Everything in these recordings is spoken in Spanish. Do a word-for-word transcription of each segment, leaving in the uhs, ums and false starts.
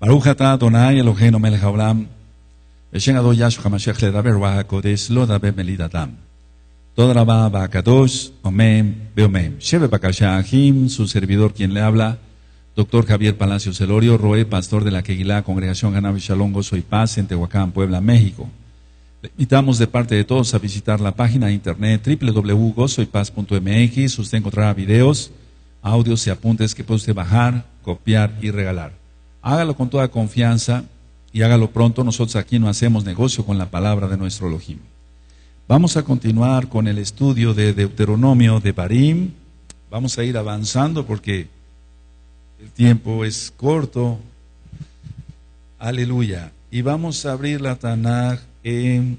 Baruch atah Adonai Eloheinu melech haolam, Beshem Adon Yahshua HaMashiach ledaber v'hakodesh lo daber melid adam. Toda la va Bakadosh, Omen, Beomen. Sheve Bakasha Ahim, su servidor quien le habla, doctor Javier Palacios Elorio, Roe, pastor de la Kegilá, Congregación Hanabi Shalom, Gozo y Paz, en Tehuacán, Puebla, México. Le invitamos de parte de todos a visitar la página de internet doble u doble u doble u punto gozo y paz punto m x. Usted encontrará videos, audios y apuntes que puede usted bajar, copiar y regalar. Hágalo con toda confianza y hágalo pronto. Nosotros aquí no hacemos negocio con la palabra de nuestro Elohim. Vamos a continuar con el estudio de Deuteronomio de Barim. Vamos a ir avanzando porque el tiempo es corto. Aleluya. Y vamos a abrir la Tanaj en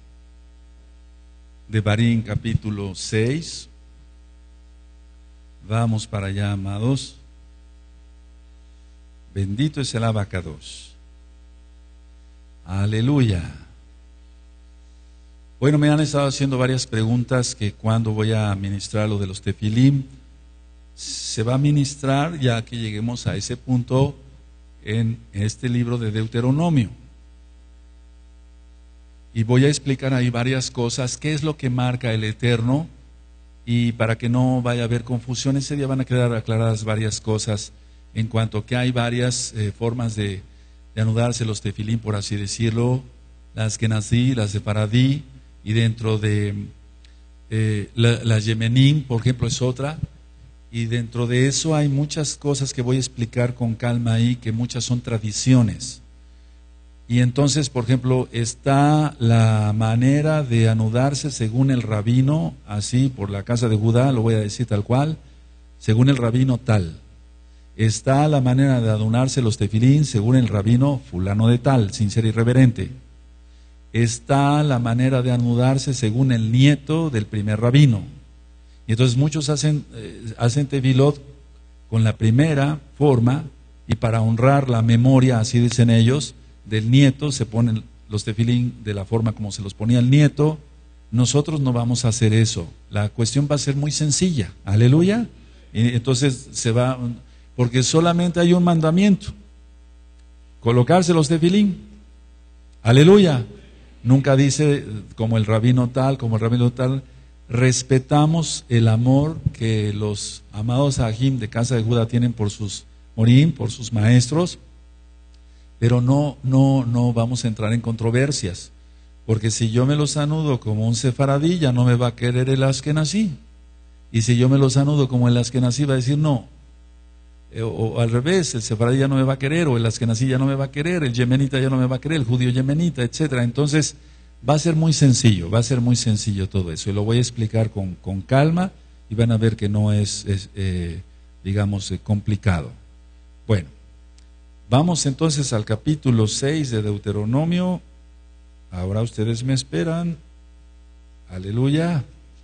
de Barim capítulo seis. Vamos para allá, amados. Bendito es el Abacados. Aleluya. Bueno, me han estado haciendo varias preguntas que cuando voy a ministrar lo de los tefilim. Se va a ministrar ya que lleguemos a ese punto en este libro de Deuteronomio. Y voy a explicar ahí varias cosas, qué es lo que marca el Eterno, y para que no vaya a haber confusión, ese día van a quedar aclaradas varias cosas en cuanto a que hay varias eh, formas de, de anudarse los tefilim, por así decirlo, las Kenazí, las de Paradí, y dentro de eh, la, la Yemenim, por ejemplo, es otra, y dentro de eso hay muchas cosas que voy a explicar con calma ahí, que muchas son tradiciones. Y entonces, por ejemplo, está la manera de anudarse según el rabino, así por la casa de Judá, lo voy a decir tal cual, según el rabino tal. Está la manera de anudarse los tefilín según el rabino fulano de tal, sin ser irreverente. Está la manera de anudarse según el nieto del primer rabino. Y entonces muchos hacen, eh, hacen tefilot con la primera forma, y para honrar la memoria, así dicen ellos, del nieto, se ponen los tefilín de la forma como se los ponía el nieto. Nosotros no vamos a hacer eso. La cuestión va a ser muy sencilla. Aleluya. Y entonces se va, porque solamente hay un mandamiento: colocarse los tefilín. Aleluya. Nunca dice como el rabino tal, como el rabino tal. Respetamos el amor que los amados Ahim de casa de Judá tienen por sus morim, por sus maestros. Pero no, no, no vamos a entrar en controversias, porque si yo me los anudo como un sefaradí, ya no me va a querer el askenazí, y si yo me los anudo como el askenazí, va a decir no, o, o al revés, el sefaradí ya no me va a querer, o el askenazí ya no me va a querer, el yemenita ya no me va a querer, el judío yemenita, etcétera. Entonces va a ser muy sencillo, va a ser muy sencillo todo eso, y lo voy a explicar con, con calma, y van a ver que no es, es eh, digamos, eh, complicado. Bueno. Vamos entonces al capítulo seis de Deuteronomio. Ahora ustedes me esperan. Aleluya.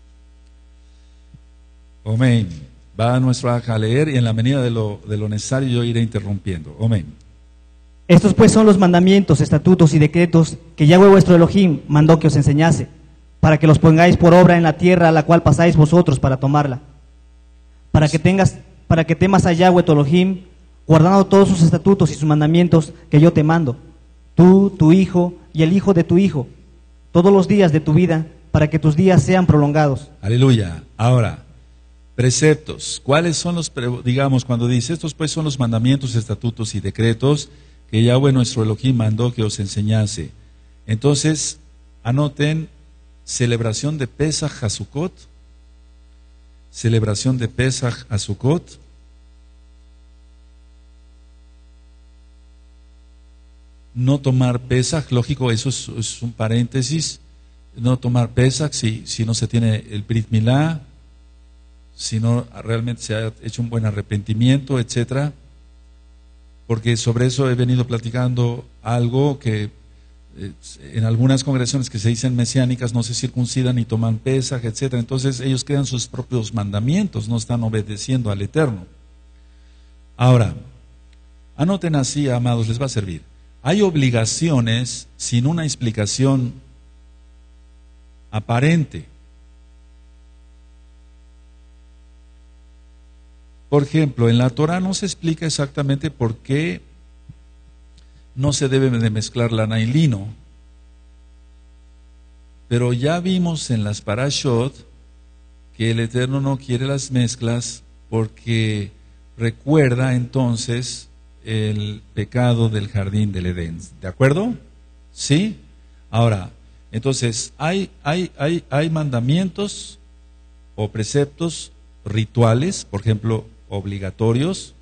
Amén. Va nuestro aja a leer, y en la medida de lo, de lo necesario yo iré interrumpiendo. Amén. Estos pues son los mandamientos, estatutos y decretos que Yahweh vuestro Elohim mandó que os enseñase, para que los pongáis por obra en la tierra a la cual pasáis vosotros para tomarla. Para que tengas, para que temas a Yahweh tu Elohim, guardando todos sus estatutos y sus mandamientos que yo te mando, tú, tu hijo y el hijo de tu hijo, todos los días de tu vida, para que tus días sean prolongados. Aleluya. Ahora, preceptos. ¿Cuáles son los, digamos, cuando dice, estos pues son los mandamientos, estatutos y decretos que Yahweh nuestro Elohim mandó que os enseñase? Entonces, anoten: celebración de Pesach a Sukkot, celebración de Pesach a Sukkot, no tomar Pesach, lógico, eso es, es un paréntesis, no tomar Pesach si, si no se tiene el Brit Milá, si no realmente se ha hecho un buen arrepentimiento, etcétera, porque sobre eso he venido platicando algo que eh, en algunas congregaciones que se dicen mesiánicas no se circuncidan ni toman Pesach, etcétera. Entonces ellos crean sus propios mandamientos, no están obedeciendo al Eterno. Ahora, anoten así, amados, les va a servir. Hay obligaciones sin una explicación aparente. Por ejemplo, en la Torah no se explica exactamente por qué no se debe de mezclar lana y lino. Pero ya vimos en las parashot que el Eterno no quiere las mezclas porque recuerda entonces el pecado del jardín del Edén. ¿De acuerdo? ¿Sí? Ahora, entonces, hay, hay, hay, hay mandamientos o preceptos rituales, por ejemplo, obligatorios.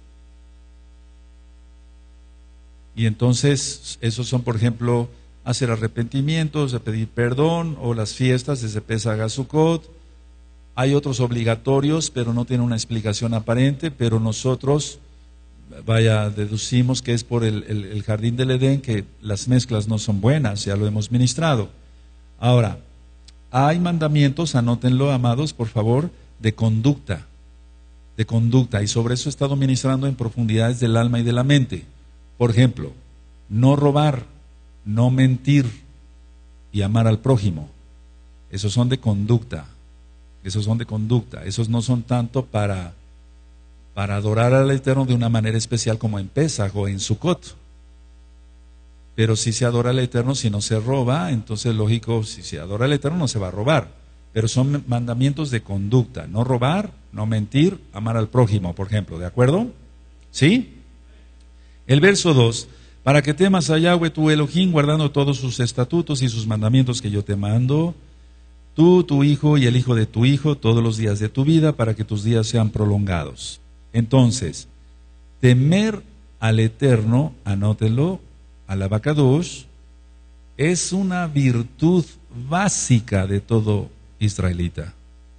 Y entonces, esos son, por ejemplo, hacer arrepentimientos, de pedir perdón, o las fiestas desde Pesach a Sukkot. Hay otros obligatorios, pero no tienen una explicación aparente, pero nosotros, vaya, deducimos que es por el, el, el jardín del Edén, que las mezclas no son buenas, ya lo hemos ministrado. Ahora, hay mandamientos, anótenlo, amados, por favor, de conducta, de conducta, y sobre eso he estado ministrando en profundidades del alma y de la mente. Por ejemplo, no robar, no mentir y amar al prójimo. Esos son de conducta, esos son de conducta, esos no son tanto para, para adorar al Eterno de una manera especial como en Pesaj o en Sukkot. Pero si se adora al Eterno, si no se roba, entonces lógico, si se adora al Eterno no se va a robar. Pero son mandamientos de conducta, no robar, no mentir, amar al prójimo, por ejemplo, ¿de acuerdo? ¿Sí? El verso dos, para que temas a Yahweh tu Elohim, guardando todos sus estatutos y sus mandamientos que yo te mando, tú, tu hijo y el hijo de tu hijo, todos los días de tu vida, para que tus días sean prolongados. Entonces, temer al Eterno, anótenlo, al Abacadosh, es una virtud básica de todo israelita.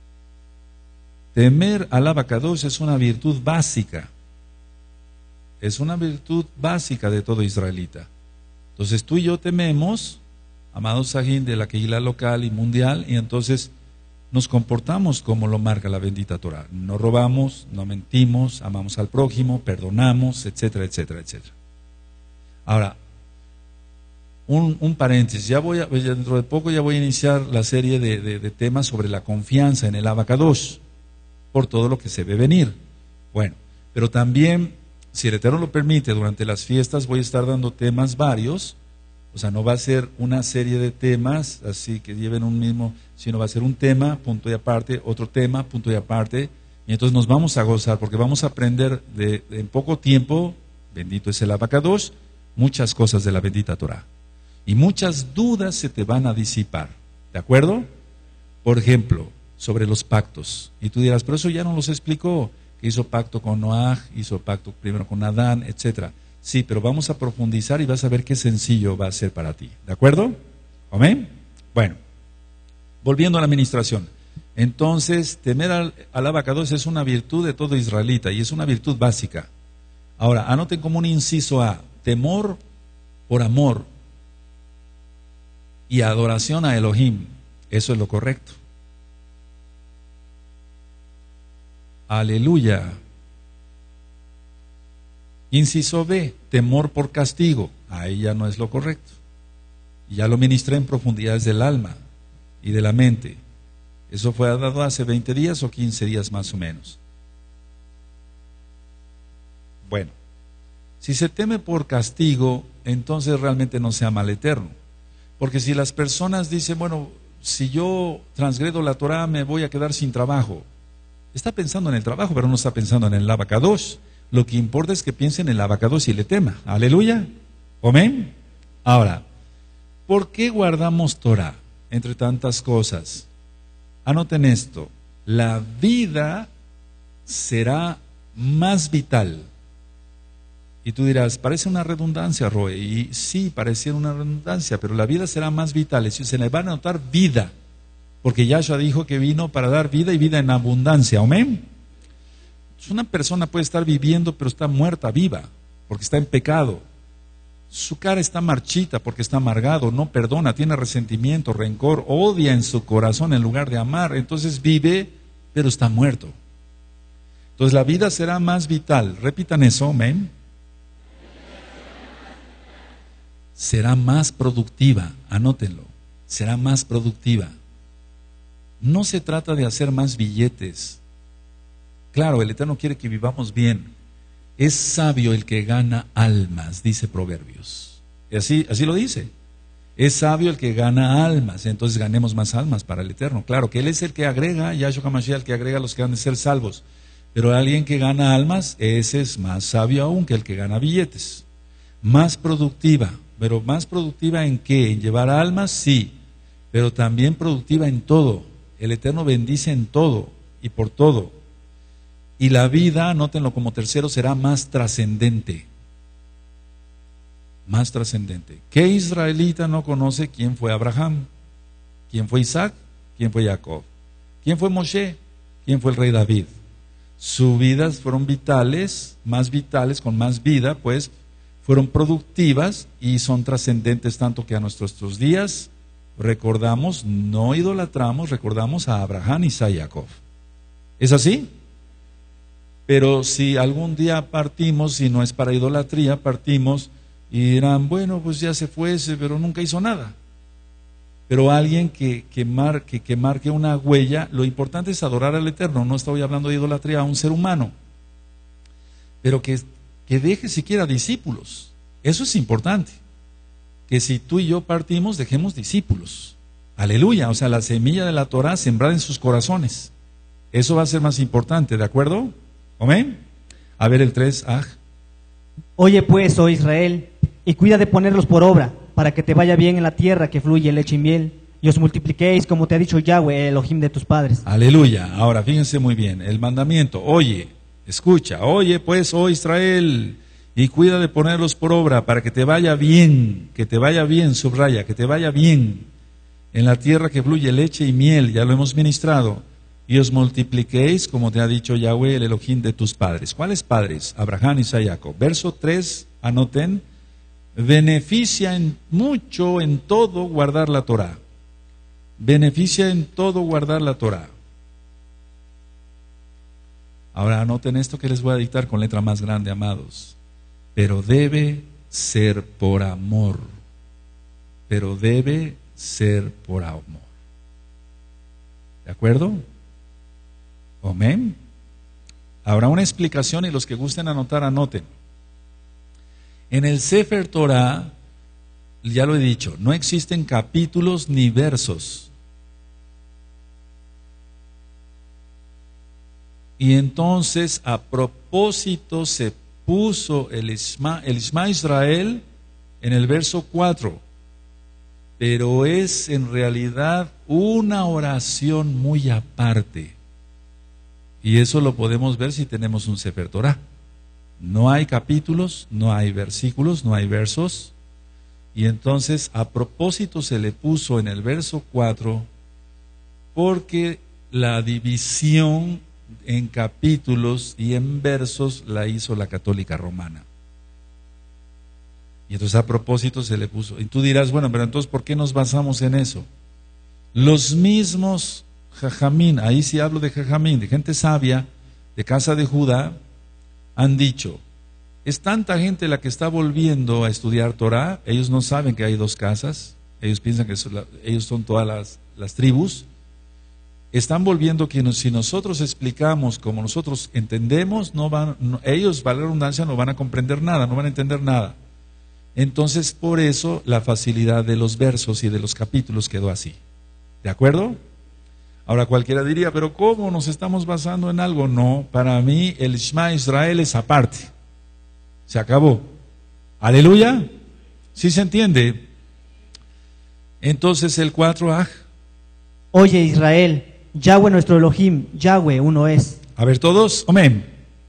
Temer al Abacadosh es una virtud básica. Es una virtud básica de todo israelita. Entonces tú y yo tememos, amados Sajín, de la Kehilá local y mundial, y entonces nos comportamos como lo marca la bendita Torah. No robamos, no mentimos, amamos al prójimo, perdonamos, etcétera, etcétera, etcétera. Ahora, un, un paréntesis, ya voy a, dentro de poco ya voy a iniciar la serie de, de, de temas sobre la confianza en el Abacadosh, por todo lo que se ve venir. Bueno, pero también, si el Eterno lo permite, durante las fiestas voy a estar dando temas varios. O sea, no va a ser una serie de temas así que lleven un mismo, sino va a ser un tema, punto y aparte, otro tema, punto y aparte, y entonces nos vamos a gozar, porque vamos a aprender de, de en poco tiempo, bendito es el Abacadosh, muchas cosas de la bendita Torah. Y muchas dudas se te van a disipar, ¿de acuerdo? Por ejemplo, sobre los pactos. Y tú dirás, pero eso ya no los explicó, que hizo pacto con Noaj, hizo pacto primero con Adán, etcétera. Sí, pero vamos a profundizar y vas a ver qué sencillo va a ser para ti. ¿De acuerdo? ¿Amén? Bueno, volviendo a la administración. Entonces, temer al, al Abacadosh es una virtud de todo israelita y es una virtud básica. Ahora, anoten como un inciso A, temor por amor y adoración a Elohim. Eso es lo correcto. Aleluya. Inciso B, temor por castigo. Ahí ya no es lo correcto. Ya lo ministré en profundidades del alma y de la mente. Eso fue dado hace veinte días o quince días más o menos. Bueno, si se teme por castigo, entonces realmente no se ama al Eterno. Porque si las personas dicen, bueno, si yo transgredo la Torah me voy a quedar sin trabajo. Está pensando en el trabajo, pero no está pensando en el Abacadosh. Lo que importa es que piense en el Abacadosh y le tema. Aleluya. Amén. Ahora, ¿por qué guardamos Torah? Entre tantas cosas. Anoten esto. La vida será más vital. Y tú dirás, parece una redundancia, Roe. Y sí, parecía una redundancia, pero la vida será más vital. Es decir, se le va a notar vida. Porque Yahshua dijo que vino para dar vida y vida en abundancia. Amén. Una persona puede estar viviendo, pero está muerta viva, porque está en pecado. Su cara está marchita porque está amargado, no perdona, tiene resentimiento, rencor, odia en su corazón en lugar de amar. Entonces vive, pero está muerto. Entonces la vida será más vital. Repitan eso, amén. Será más productiva, anótenlo. Será más productiva. No se trata de hacer más billetes. Claro, el Eterno quiere que vivamos bien. Es sabio el que gana almas, dice Proverbios. Así, así lo dice. Es sabio el que gana almas, entonces ganemos más almas para el Eterno. Claro que Él es el que agrega, Yahshua HaMashiach, el que agrega a los que han de ser salvos. Pero alguien que gana almas, ese es más sabio aún que el que gana billetes. Más productiva, pero más productiva ¿en qué? En llevar almas, sí, pero también productiva en todo. El Eterno bendice en todo y por todo. Y la vida, anótenlo como tercero, será más trascendente. Más trascendente. ¿Qué israelita no conoce quién fue Abraham? ¿Quién fue Isaac? ¿Quién fue Jacob? ¿Quién fue Moshe? ¿Quién fue el rey David? Sus vidas fueron vitales, más vitales, con más vida, pues fueron productivas y son trascendentes tanto que a nuestros días recordamos, no idolatramos, recordamos a Abraham, Isaac y Jacob. ¿Es así? Pero si algún día partimos, si no es para idolatría, partimos y dirán, bueno, pues ya se fuese, pero nunca hizo nada. Pero alguien que, que, marque, que marque una huella, lo importante es adorar al Eterno. No estoy hablando de idolatría a un ser humano, pero que, que deje siquiera discípulos. Eso es importante. Que si tú y yo partimos, dejemos discípulos. Aleluya, o sea, la semilla de la Torah sembrada en sus corazones. Eso va a ser más importante, ¿de acuerdo? ¿Amén? A ver el tres, aj. Oye pues, oh Israel, y cuida de ponerlos por obra, para que te vaya bien en la tierra que fluye leche y miel, y os multipliquéis como te ha dicho Yahweh, el Elohim de tus padres. Aleluya. Ahora fíjense muy bien, el mandamiento, oye, escucha, oye pues, oh Israel, y cuida de ponerlos por obra, para que te vaya bien, que te vaya bien, subraya, que te vaya bien en la tierra que fluye leche y miel, ya lo hemos ministrado, y os multipliquéis como te ha dicho Yahweh, el Elohim de tus padres. ¿Cuáles padres? Abraham, Isaac y Jacob. Verso tres, anoten. Beneficia en mucho, en todo, guardar la Torah. Beneficia en todo guardar la Torah. Ahora anoten esto que les voy a dictar con letra más grande, amados. Pero debe ser por amor. Pero debe ser por amor. ¿De acuerdo? Amén. Habrá una explicación y los que gusten anotar, anoten. En el Sefer Torah, ya lo he dicho, no existen capítulos ni versos. Y entonces a propósito se puso el Isma, el Isma Israel en el verso cuatro. Pero es en realidad una oración muy aparte. Y eso lo podemos ver si tenemos un Sefer Torah. No hay capítulos, no hay versículos, no hay versos. Y entonces a propósito se le puso en el verso cuatro porque la división en capítulos y en versos la hizo la católica romana. Y entonces a propósito se le puso. Y tú dirás, bueno, pero entonces ¿por qué nos basamos en eso? Los mismos Jajamín, ahí sí hablo de Jajamín, de gente sabia, de casa de Judá, han dicho, es tanta gente la que está volviendo a estudiar Torah, ellos no saben que hay dos casas, ellos piensan que son la, ellos son todas las, las tribus, están volviendo que si nosotros explicamos como nosotros entendemos, no van, no, ellos, vale la redundancia, no van a comprender nada, no van a entender nada. Entonces, por eso la facilidad de los versos y de los capítulos quedó así. ¿De acuerdo? Ahora cualquiera diría, pero ¿cómo nos estamos basando en algo? No, para mí el Shema Israel es aparte. Se acabó. Aleluya. ¿Sí se entiende? Entonces el cuatro, ah. Oye Israel, Yahweh nuestro Elohim, Yahweh uno es. A ver todos, amén.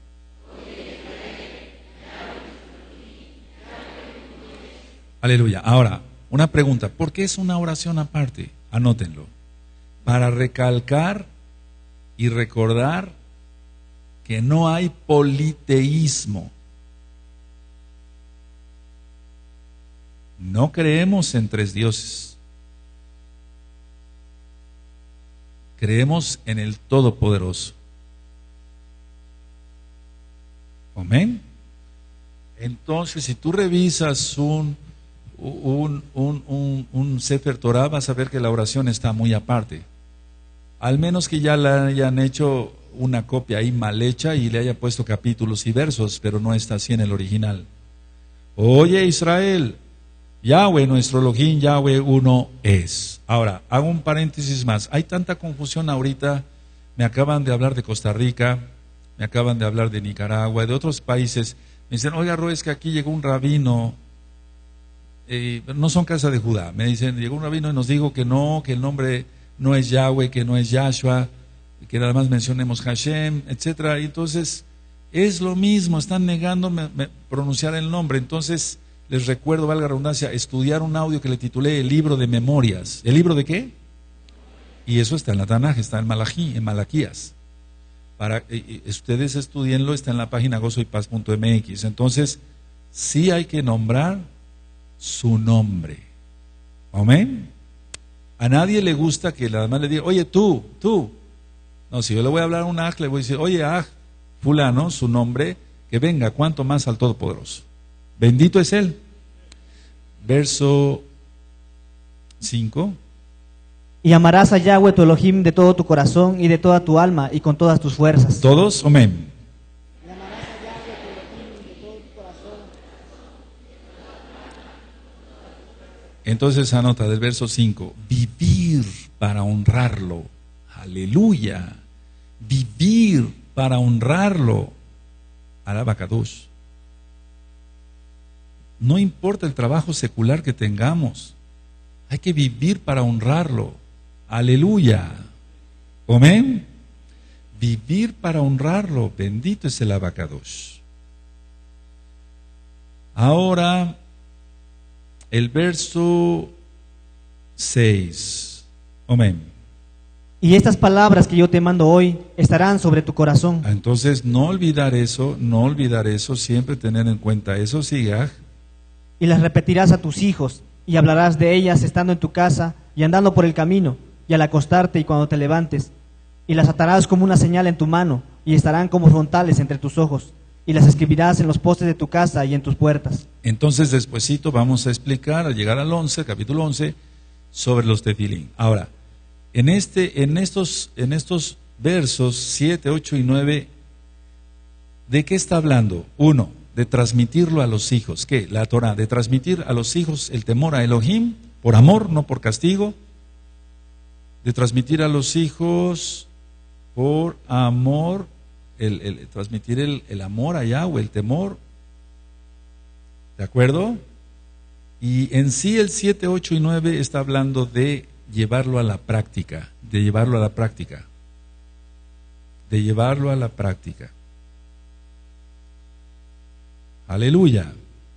Aleluya. Ahora, una pregunta, ¿por qué es una oración aparte? Anótenlo. Para recalcar y recordar que no hay politeísmo. No creemos en tres dioses. Creemos en el Todopoderoso. Amén. Entonces, si tú revisas un, un, un, un, un Sefer Torah, vas a ver que la oración está muy aparte. Al menos que ya le hayan hecho una copia ahí mal hecha y le haya puesto capítulos y versos, pero no está así en el original. Oye Israel, Yahweh, nuestro Elohim, Yahweh uno es. Ahora, hago un paréntesis más. Hay tanta confusión ahorita. Me acaban de hablar de Costa Rica, me acaban de hablar de Nicaragua, de otros países. Me dicen, oiga, Ro, es que aquí llegó un rabino, eh, no son casa de Judá. Me dicen, llegó un rabino y nos dijo que no, que el nombre no es Yahweh, que no es Yahshua, que nada más mencionemos Hashem, etcétera. Y entonces, es lo mismo, están negando me, me, pronunciar el nombre. Entonces, les recuerdo, valga la redundancia, estudiar un audio que le titulé El libro de memorias. ¿El libro de qué? Y eso está en la Tanaj, está en Malají, en Malaquías. Para eh, ustedes estudienlo, está en la página gozo y paz punto m x. Entonces, sí hay que nombrar su nombre. Amén. A nadie le gusta que nada más le diga, oye tú, tú. No, si yo le voy a hablar a un aj, le voy a decir, oye aj, fulano, su nombre, que venga, cuanto más al Todopoderoso. Bendito es Él. Verso cinco. Y amarás a Yahweh tu Elohim de todo tu corazón y de toda tu alma y con todas tus fuerzas. ¿Todos? Amén. Y amarás a Yahweh tu Elohim de todo tu corazón. Entonces anota del verso cinco. Vivir para honrarlo. Aleluya. Vivir para honrarlo. Alaba Kadosh. No importa el trabajo secular que tengamos, hay que vivir para honrarlo. Aleluya. Amén. Vivir para honrarlo. Bendito es el Abacadosh. Ahora, el verso seis. Amén. Y estas palabras que yo te mando hoy estarán sobre tu corazón. Entonces, no olvidar eso, no olvidar eso, siempre tener en cuenta eso, siga. Y las repetirás a tus hijos, y hablarás de ellas estando en tu casa y andando por el camino, y al acostarte y cuando te levantes. Y las atarás como una señal en tu mano, y estarán como frontales entre tus ojos, y las escribirás en los postes de tu casa y en tus puertas. Entonces, despuesito vamos a explicar, al llegar al once, capítulo once, sobre los tefilín. Ahora, en, este, en, estos, en estos versos siete, ocho y nueve, ¿de qué está hablando? Uno, de transmitirlo a los hijos. ¿Qué? La Torah, de transmitir a los hijos el temor a Elohim, por amor, no por castigo. De transmitir a los hijos por amor, el, el, transmitir el, el amor a Yahweh, el temor. ¿De acuerdo? Y en sí el siete, ocho y nueve está hablando de llevarlo a la práctica, de llevarlo a la práctica, de llevarlo a la práctica. Aleluya.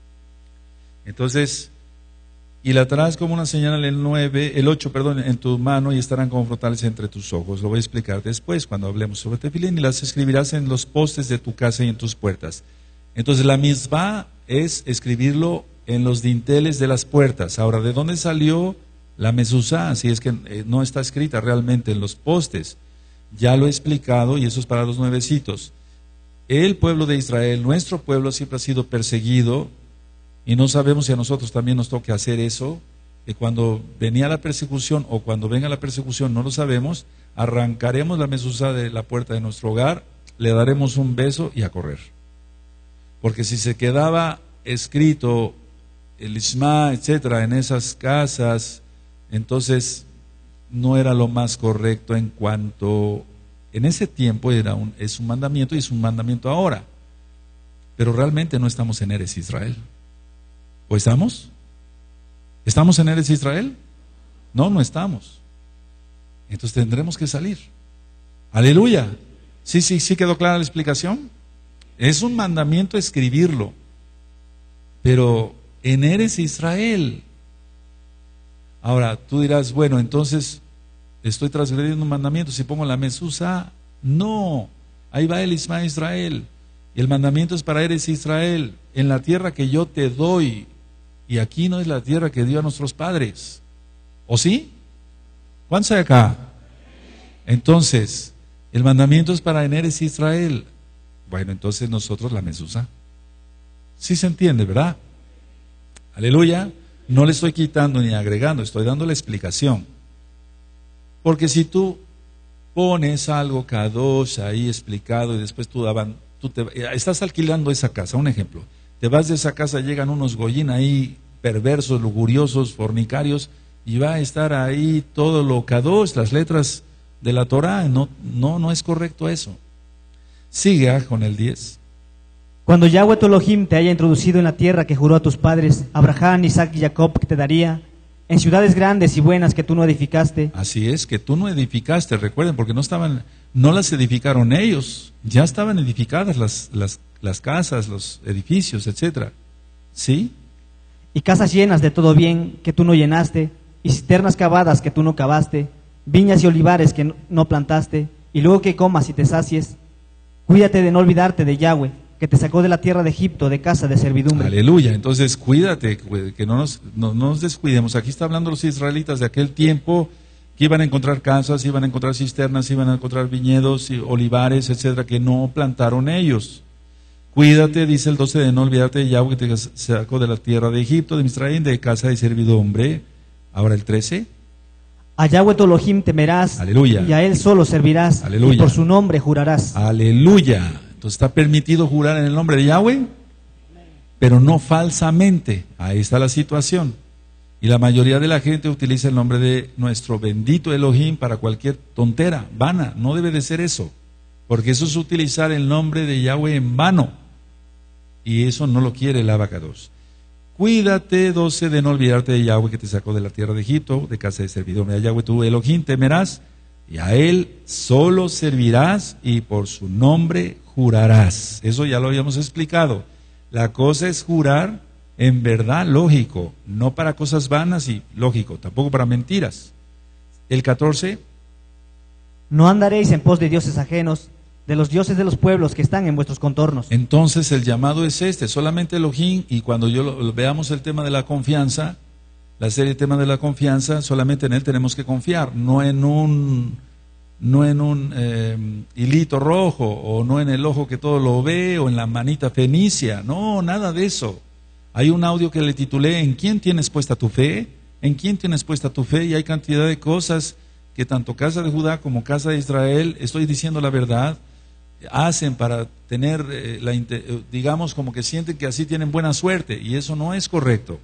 Entonces, y la traes como una señal el nueve, el ocho, perdón, en tu mano y estarán como frontales entre tus ojos. Lo voy a explicar después cuando hablemos sobre tefilín. Y las escribirás en los postes de tu casa y en tus puertas. Entonces la misma es escribirlo en los dinteles de las puertas. Ahora, ¿de dónde salió la mezuzá? Si es que no está escrita realmente en los postes. Ya lo he explicado y eso es para los nuevecitos. El pueblo de Israel, nuestro pueblo, siempre ha sido perseguido y no sabemos si a nosotros también nos toca hacer eso, que cuando venía la persecución o cuando venga la persecución, no lo sabemos, arrancaremos la mezuzá de la puerta de nuestro hogar, le daremos un beso y a correr. Porque si se quedaba escrito el Ishma, etcétera, en esas casas, entonces no era lo más correcto en cuanto... En ese tiempo era un, es un mandamiento y es un mandamiento ahora. Pero realmente no estamos en Eretz Israel. ¿O estamos? ¿Estamos en Eretz Israel? No, no estamos. Entonces tendremos que salir. Aleluya. Sí, sí, sí quedó clara la explicación. Es un mandamiento escribirlo. Pero en Eretz Israel. Ahora, tú dirás, bueno, entonces... estoy transgrediendo un mandamiento si pongo la mezuzá. No, ahí va el Isma Israel. Y el mandamiento es para Eretz Israel, en la tierra que yo te doy. Y aquí no es la tierra que dio a nuestros padres. ¿O sí? ¿Cuántos hay acá? Entonces, el mandamiento es para Eretz Israel. Bueno, entonces nosotros la mezuzá. Sí se entiende, ¿verdad? Aleluya. No le estoy quitando ni agregando, estoy dando la explicación. Porque si tú pones algo kadosh ahí explicado y después tú, daban, tú te, estás alquilando esa casa, un ejemplo, te vas de esa casa, llegan unos goyín ahí perversos, lujuriosos, fornicarios, y va a estar ahí todo lo kadosh, las letras de la Torah. No, no, no es correcto eso. Sigue ah, con el diez. Cuando Yahweh tu Elohim te haya introducido en la tierra que juró a tus padres, Abraham, Isaac y Jacob, que te daría, en ciudades grandes y buenas que tú no edificaste. Así es, que tú no edificaste, recuerden, porque no estaban, no las edificaron ellos, ya estaban edificadas las, las, las casas, los edificios, etcétera. ¿Sí? Y casas llenas de todo bien que tú no llenaste, y cisternas cavadas que tú no cavaste, viñas y olivares que no plantaste, y luego que comas y te sacies. Cuídate de no olvidarte de Yahweh, que te sacó de la tierra de Egipto, de casa de servidumbre. Aleluya. Entonces cuídate, que no nos, no, no nos descuidemos. Aquí está hablando los israelitas de aquel tiempo, que iban a encontrar casas, iban a encontrar cisternas, iban a encontrar viñedos, y olivares, etcétera, que no plantaron ellos. Cuídate, dice el doce, de no olvidarte de Yahweh, que te sacó de la tierra de Egipto, de Misraim, de casa de servidumbre. Ahora el trece. A Yahweh tu Elohim temerás. Aleluya. Y a él solo servirás. Aleluya. Y por su nombre jurarás. Aleluya. Entonces está permitido jurar en el nombre de Yahweh, pero no falsamente. Ahí está la situación. Y la mayoría de la gente utiliza el nombre de nuestro bendito Elohim para cualquier tontera, vana. No debe de ser eso, porque eso es utilizar el nombre de Yahweh en vano. Y eso no lo quiere el abacados. Cuídate, doce, de no olvidarte de Yahweh, que te sacó de la tierra de Egipto, de casa de servidumbre. A Yahweh tu Elohim temerás, y a él solo servirás, y por su nombre jurarás. Eso ya lo habíamos explicado. La cosa es jurar en verdad, lógico, no para cosas vanas y lógico, tampoco para mentiras. El catorce. No andaréis en pos de dioses ajenos, de los dioses de los pueblos que están en vuestros contornos. Entonces el llamado es este, solamente Elohim. Y cuando yo lo, lo, veamos el tema de la confianza, la serie de temas de la confianza, solamente en él tenemos que confiar, no en un no en un eh, hilito rojo, o no en el ojo que todo lo ve, o en la manita fenicia. No, nada de eso. Hay un audio que le titulé ¿En quién tienes puesta tu fe? ¿En quién tienes puesta tu fe? Y hay cantidad de cosas que tanto casa de Judá como casa de Israel, estoy diciendo la verdad, hacen para tener, eh, la, digamos, como que sienten que así tienen buena suerte, y eso no es correcto.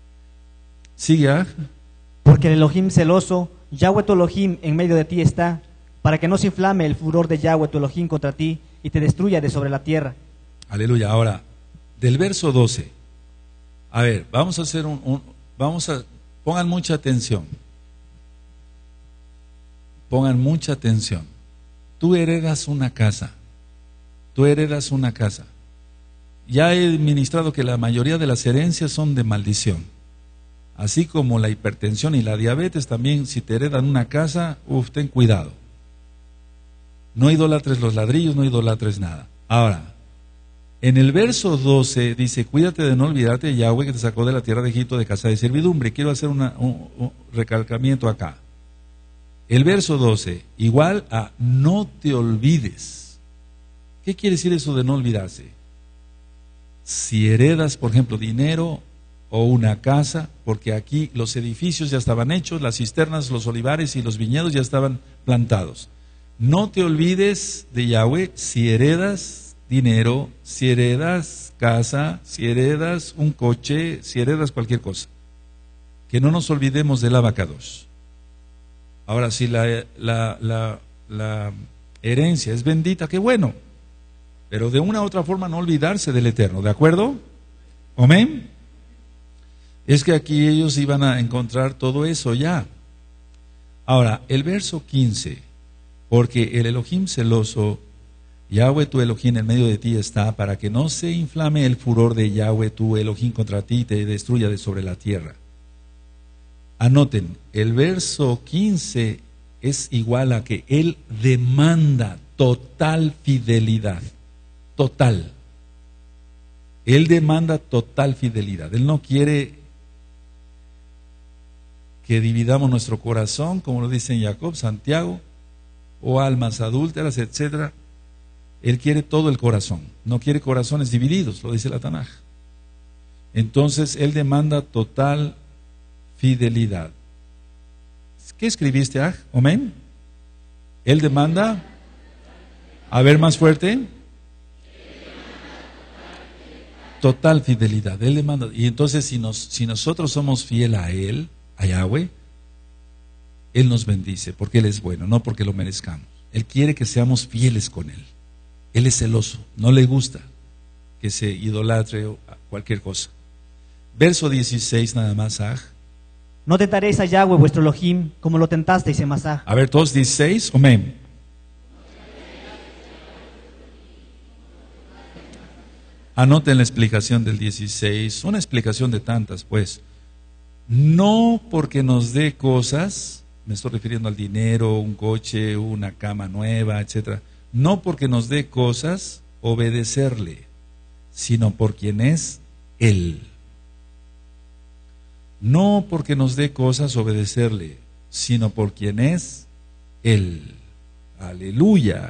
Sigue. ¿Ah? Porque el Elohim celoso, Yahweh tu Elohim, en medio de ti está, para que no se inflame el furor de Yahweh tu Elohim contra ti y te destruya de sobre la tierra. Aleluya. Ahora, del verso doce, a ver, vamos a hacer un, un vamos a, pongan mucha atención, pongan mucha atención. Tú heredas una casa, tú heredas una casa. Ya he administrado que la mayoría de las herencias son de maldición, así como la hipertensión y la diabetes también. Si te heredan una casa, uf, ten cuidado. No idolatres los ladrillos, no idolatres nada. Ahora, en el verso doce dice, cuídate de no olvidarte de Yahweh, que te sacó de la tierra de Egipto, de casa de servidumbre. Quiero hacer una, un, un recalcamiento acá. El verso doce, igual a no te olvides. ¿Qué quiere decir eso de no olvidarse? Si heredas, por ejemplo, dinero o una casa, porque aquí los edificios ya estaban hechos, las cisternas, los olivares y los viñedos ya estaban plantados. No te olvides de Yahweh si heredas dinero, si heredas casa, si heredas un coche, si heredas cualquier cosa. Que no nos olvidemos del abacados. Ahora, si la, la, la, la herencia es bendita, qué bueno. Pero de una u otra forma no olvidarse del Eterno, ¿de acuerdo? ¿Amén? Es que aquí ellos iban a encontrar todo eso ya. Ahora, el verso quince. Porque el Elohim celoso, Yahweh tu Elohim en medio de ti está, para que no se inflame el furor de Yahweh tu Elohim contra ti y te destruya de sobre la tierra. Anoten, el verso quince es igual a que Él demanda total fidelidad, total. Él demanda total fidelidad. Él no quiere que dividamos nuestro corazón, como lo dice en Jacob, Santiago, o almas adúlteras, etcétera. Él quiere todo el corazón, no quiere corazones divididos, lo dice la Tanaj. Entonces Él demanda total fidelidad. ¿Qué escribiste, Aj? ¿Amén? Él demanda, a ver más fuerte. Total fidelidad. Él le manda. Y entonces si, nos, si nosotros somos fieles a Él, a Yahweh, Él nos bendice porque Él es bueno, no porque lo merezcamos. Él quiere que seamos fieles con Él. Él es celoso, no le gusta que se idolatre o cualquier cosa. Verso dieciséis nada más, Aj. No tentaréis a Yahweh vuestro Elohim como lo tentasteis en Masá. A ver, todos dieciséis, amén. Anoten la explicación del dieciséis, una explicación de tantas, pues. No porque nos dé cosas, me estoy refiriendo al dinero, un coche, una cama nueva, etcétera. No porque nos dé cosas, obedecerle, sino por quien es Él. No porque nos dé cosas, obedecerle, sino por quien es Él. Aleluya.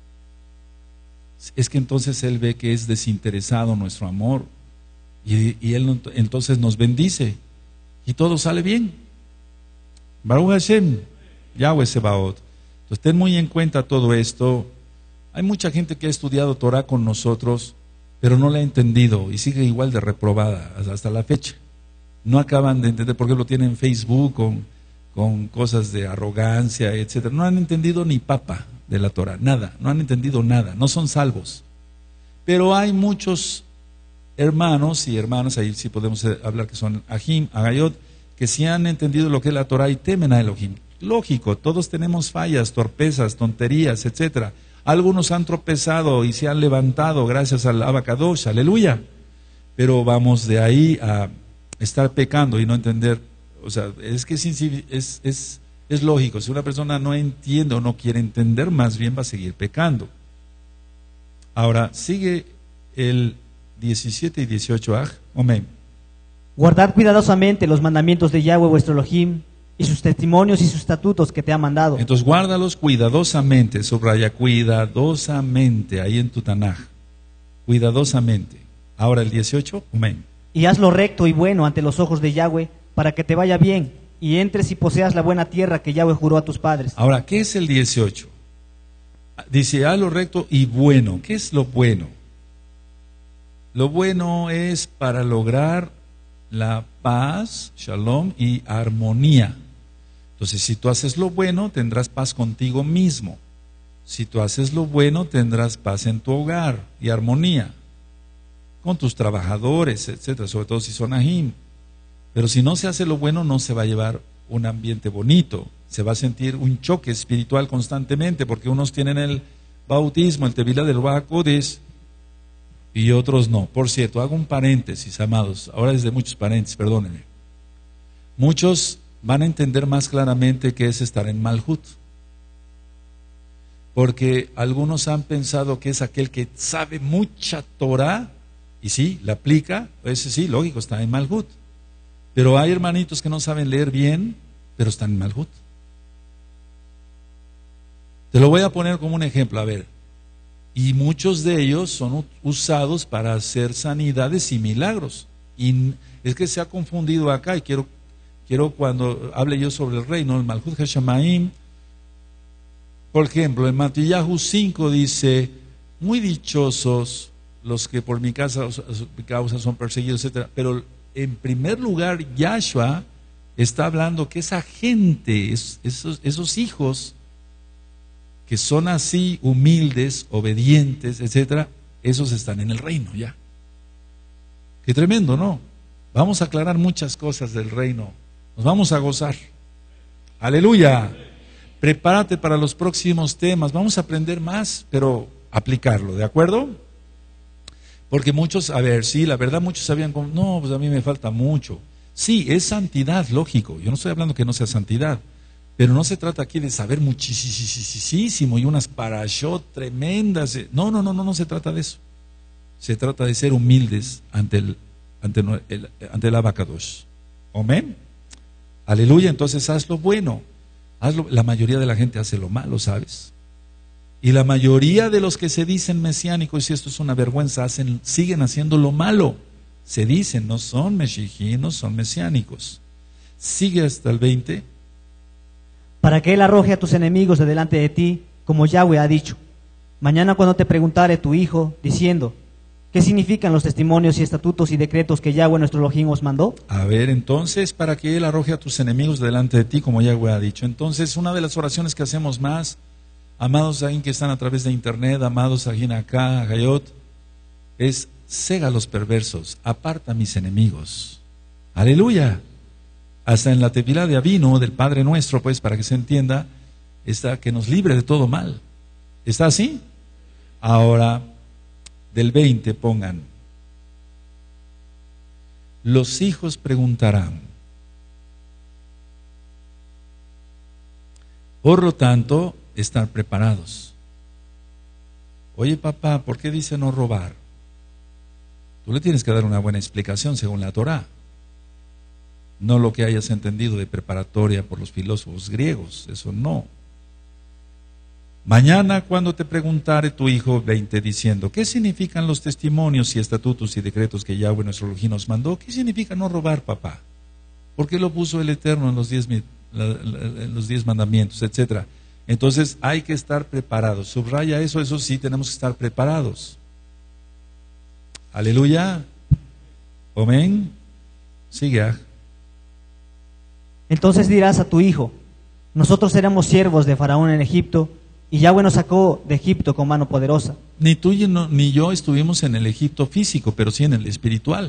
Es que entonces Él ve que es desinteresado nuestro amor y, y Él entonces nos bendice y todo sale bien. Baruch Hashem, Yahweh Sebaot. Entonces ten muy en cuenta todo esto. Hay mucha gente que ha estudiado Torah con nosotros, pero no la ha entendido y sigue igual de reprobada hasta la fecha. No acaban de entender, porque lo tienen en Facebook con, con cosas de arrogancia, etcétera. No han entendido ni papa de la Torah, nada, no han entendido nada, no son salvos. Pero hay muchos hermanos y hermanas, ahí sí podemos hablar que son Ajim, Agayot, que sí han entendido lo que es la Torah y temen a Elohim. Lógico, todos tenemos fallas, torpezas, tonterías, etcétera. Algunos han tropezado y se han levantado gracias al Abacadosh, aleluya. Pero vamos de ahí a estar pecando y no entender, o sea, es que es, es, es, es lógico, si una persona no entiende o no quiere entender, más bien va a seguir pecando. Ahora, sigue el diecisiete y dieciocho, aj, amén. Guardad cuidadosamente los mandamientos de Yahweh vuestro Elohim y sus testimonios y sus estatutos que te ha mandado. Entonces guárdalos cuidadosamente, subraya cuidadosamente, ahí en tu Tanaj, cuidadosamente. Ahora el dieciocho, amén. Y haz lo recto y bueno ante los ojos de Yahweh, para que te vaya bien, y entres y poseas la buena tierra que Yahweh juró a tus padres. Ahora, ¿qué es el dieciocho? Dice, haz lo recto y bueno. ¿Qué es lo bueno? Lo bueno es para lograr la paz, shalom y armonía. Entonces, si tú haces lo bueno, tendrás paz contigo mismo. Si tú haces lo bueno, tendrás paz en tu hogar y armonía con tus trabajadores, etcétera, sobre todo si son ajim. Pero si no se hace lo bueno, no se va a llevar un ambiente bonito, se va a sentir un choque espiritual constantemente, porque unos tienen el bautismo, el tevilá del Ruach HaKodesh, y otros no. Por cierto, hago un paréntesis, amados, ahora es de muchos paréntesis, perdónenme. Muchos van a entender más claramente qué es estar en Malhut, porque algunos han pensado que es aquel que sabe mucha Torah, y sí, la aplica, ese sí, lógico, está en Malhut. Pero hay hermanitos que no saben leer bien, pero están en Malhut. Te lo voy a poner como un ejemplo, a ver. Y muchos de ellos son usados para hacer sanidades y milagros. Y es que se ha confundido acá, y quiero, quiero cuando hable yo sobre el reino, el Malhut Hashamaim, por ejemplo, en Matillahu cinco dice, muy dichosos los que por mi causa, mi causa son perseguidos, etcétera. Pero en primer lugar, Yahshua está hablando que esa gente, esos, esos hijos que son así humildes, obedientes, etcétera, esos están en el reino ya. Qué tremendo, ¿no? Vamos a aclarar muchas cosas del reino. Nos vamos a gozar. Aleluya. Prepárate para los próximos temas. Vamos a aprender más, pero aplicarlo, ¿de acuerdo? Porque muchos, a ver, sí, la verdad muchos sabían como, no, pues a mí me falta mucho. Sí, es santidad, lógico. Yo no estoy hablando que no sea santidad, pero no se trata aquí de saber muchísimo y unas parashot tremendas. No, no, no, no, no se trata de eso. Se trata de ser humildes ante el, ante el, ante el Abacadosh. Amén. Aleluya. Entonces haz lo bueno. Hazlo. La mayoría de la gente hace lo malo, ¿sabes? Y la mayoría de los que se dicen mesiánicos, y esto es una vergüenza, hacen, siguen haciendo lo malo. Se dicen, no son meshijí, no son mesiánicos. Sigue hasta el veinte. Para que él arroje a tus enemigos de delante de ti, como Yahweh ha dicho. Mañana cuando te preguntare tu hijo, diciendo, ¿Qué significan los testimonios y estatutos y decretos que Yahweh nuestro Elohim os mandó? A ver, entonces, para que Él arroje a tus enemigos delante de ti, como Yahweh ha dicho. Entonces, una de las oraciones que hacemos más, amados ahí que están a través de internet, amados ahí acá, Hayot, es: cega a los perversos, aparta a mis enemigos. Aleluya. Hasta en la tefilá de Avino, del Padre Nuestro, pues, para que se entienda, está que nos libre de todo mal. ¿Está así? Ahora, del veinte pongan: los hijos preguntarán. Por lo tanto, estar preparados. Oye, papá, ¿por qué dice no robar? Tú le tienes que dar una buena explicación según la Torá, no lo que hayas entendido de preparatoria por los filósofos griegos, eso no. Mañana, cuando te preguntare tu hijo veinte diciendo: ¿qué significan los testimonios y estatutos y decretos que Yahweh nuestro Elohim nos mandó? ¿Qué significa no robar, papá? ¿Por qué lo puso el Eterno en los diez, en los diez mandamientos, etcétera? Entonces hay que estar preparados. Subraya eso, eso sí, tenemos que estar preparados. Aleluya. Amén. Sigue. Entonces dirás a tu hijo: nosotros éramos siervos de Faraón en Egipto, y Yahweh nos sacó de Egipto con mano poderosa. Ni tú ni yo estuvimos en el Egipto físico, pero sí en el espiritual.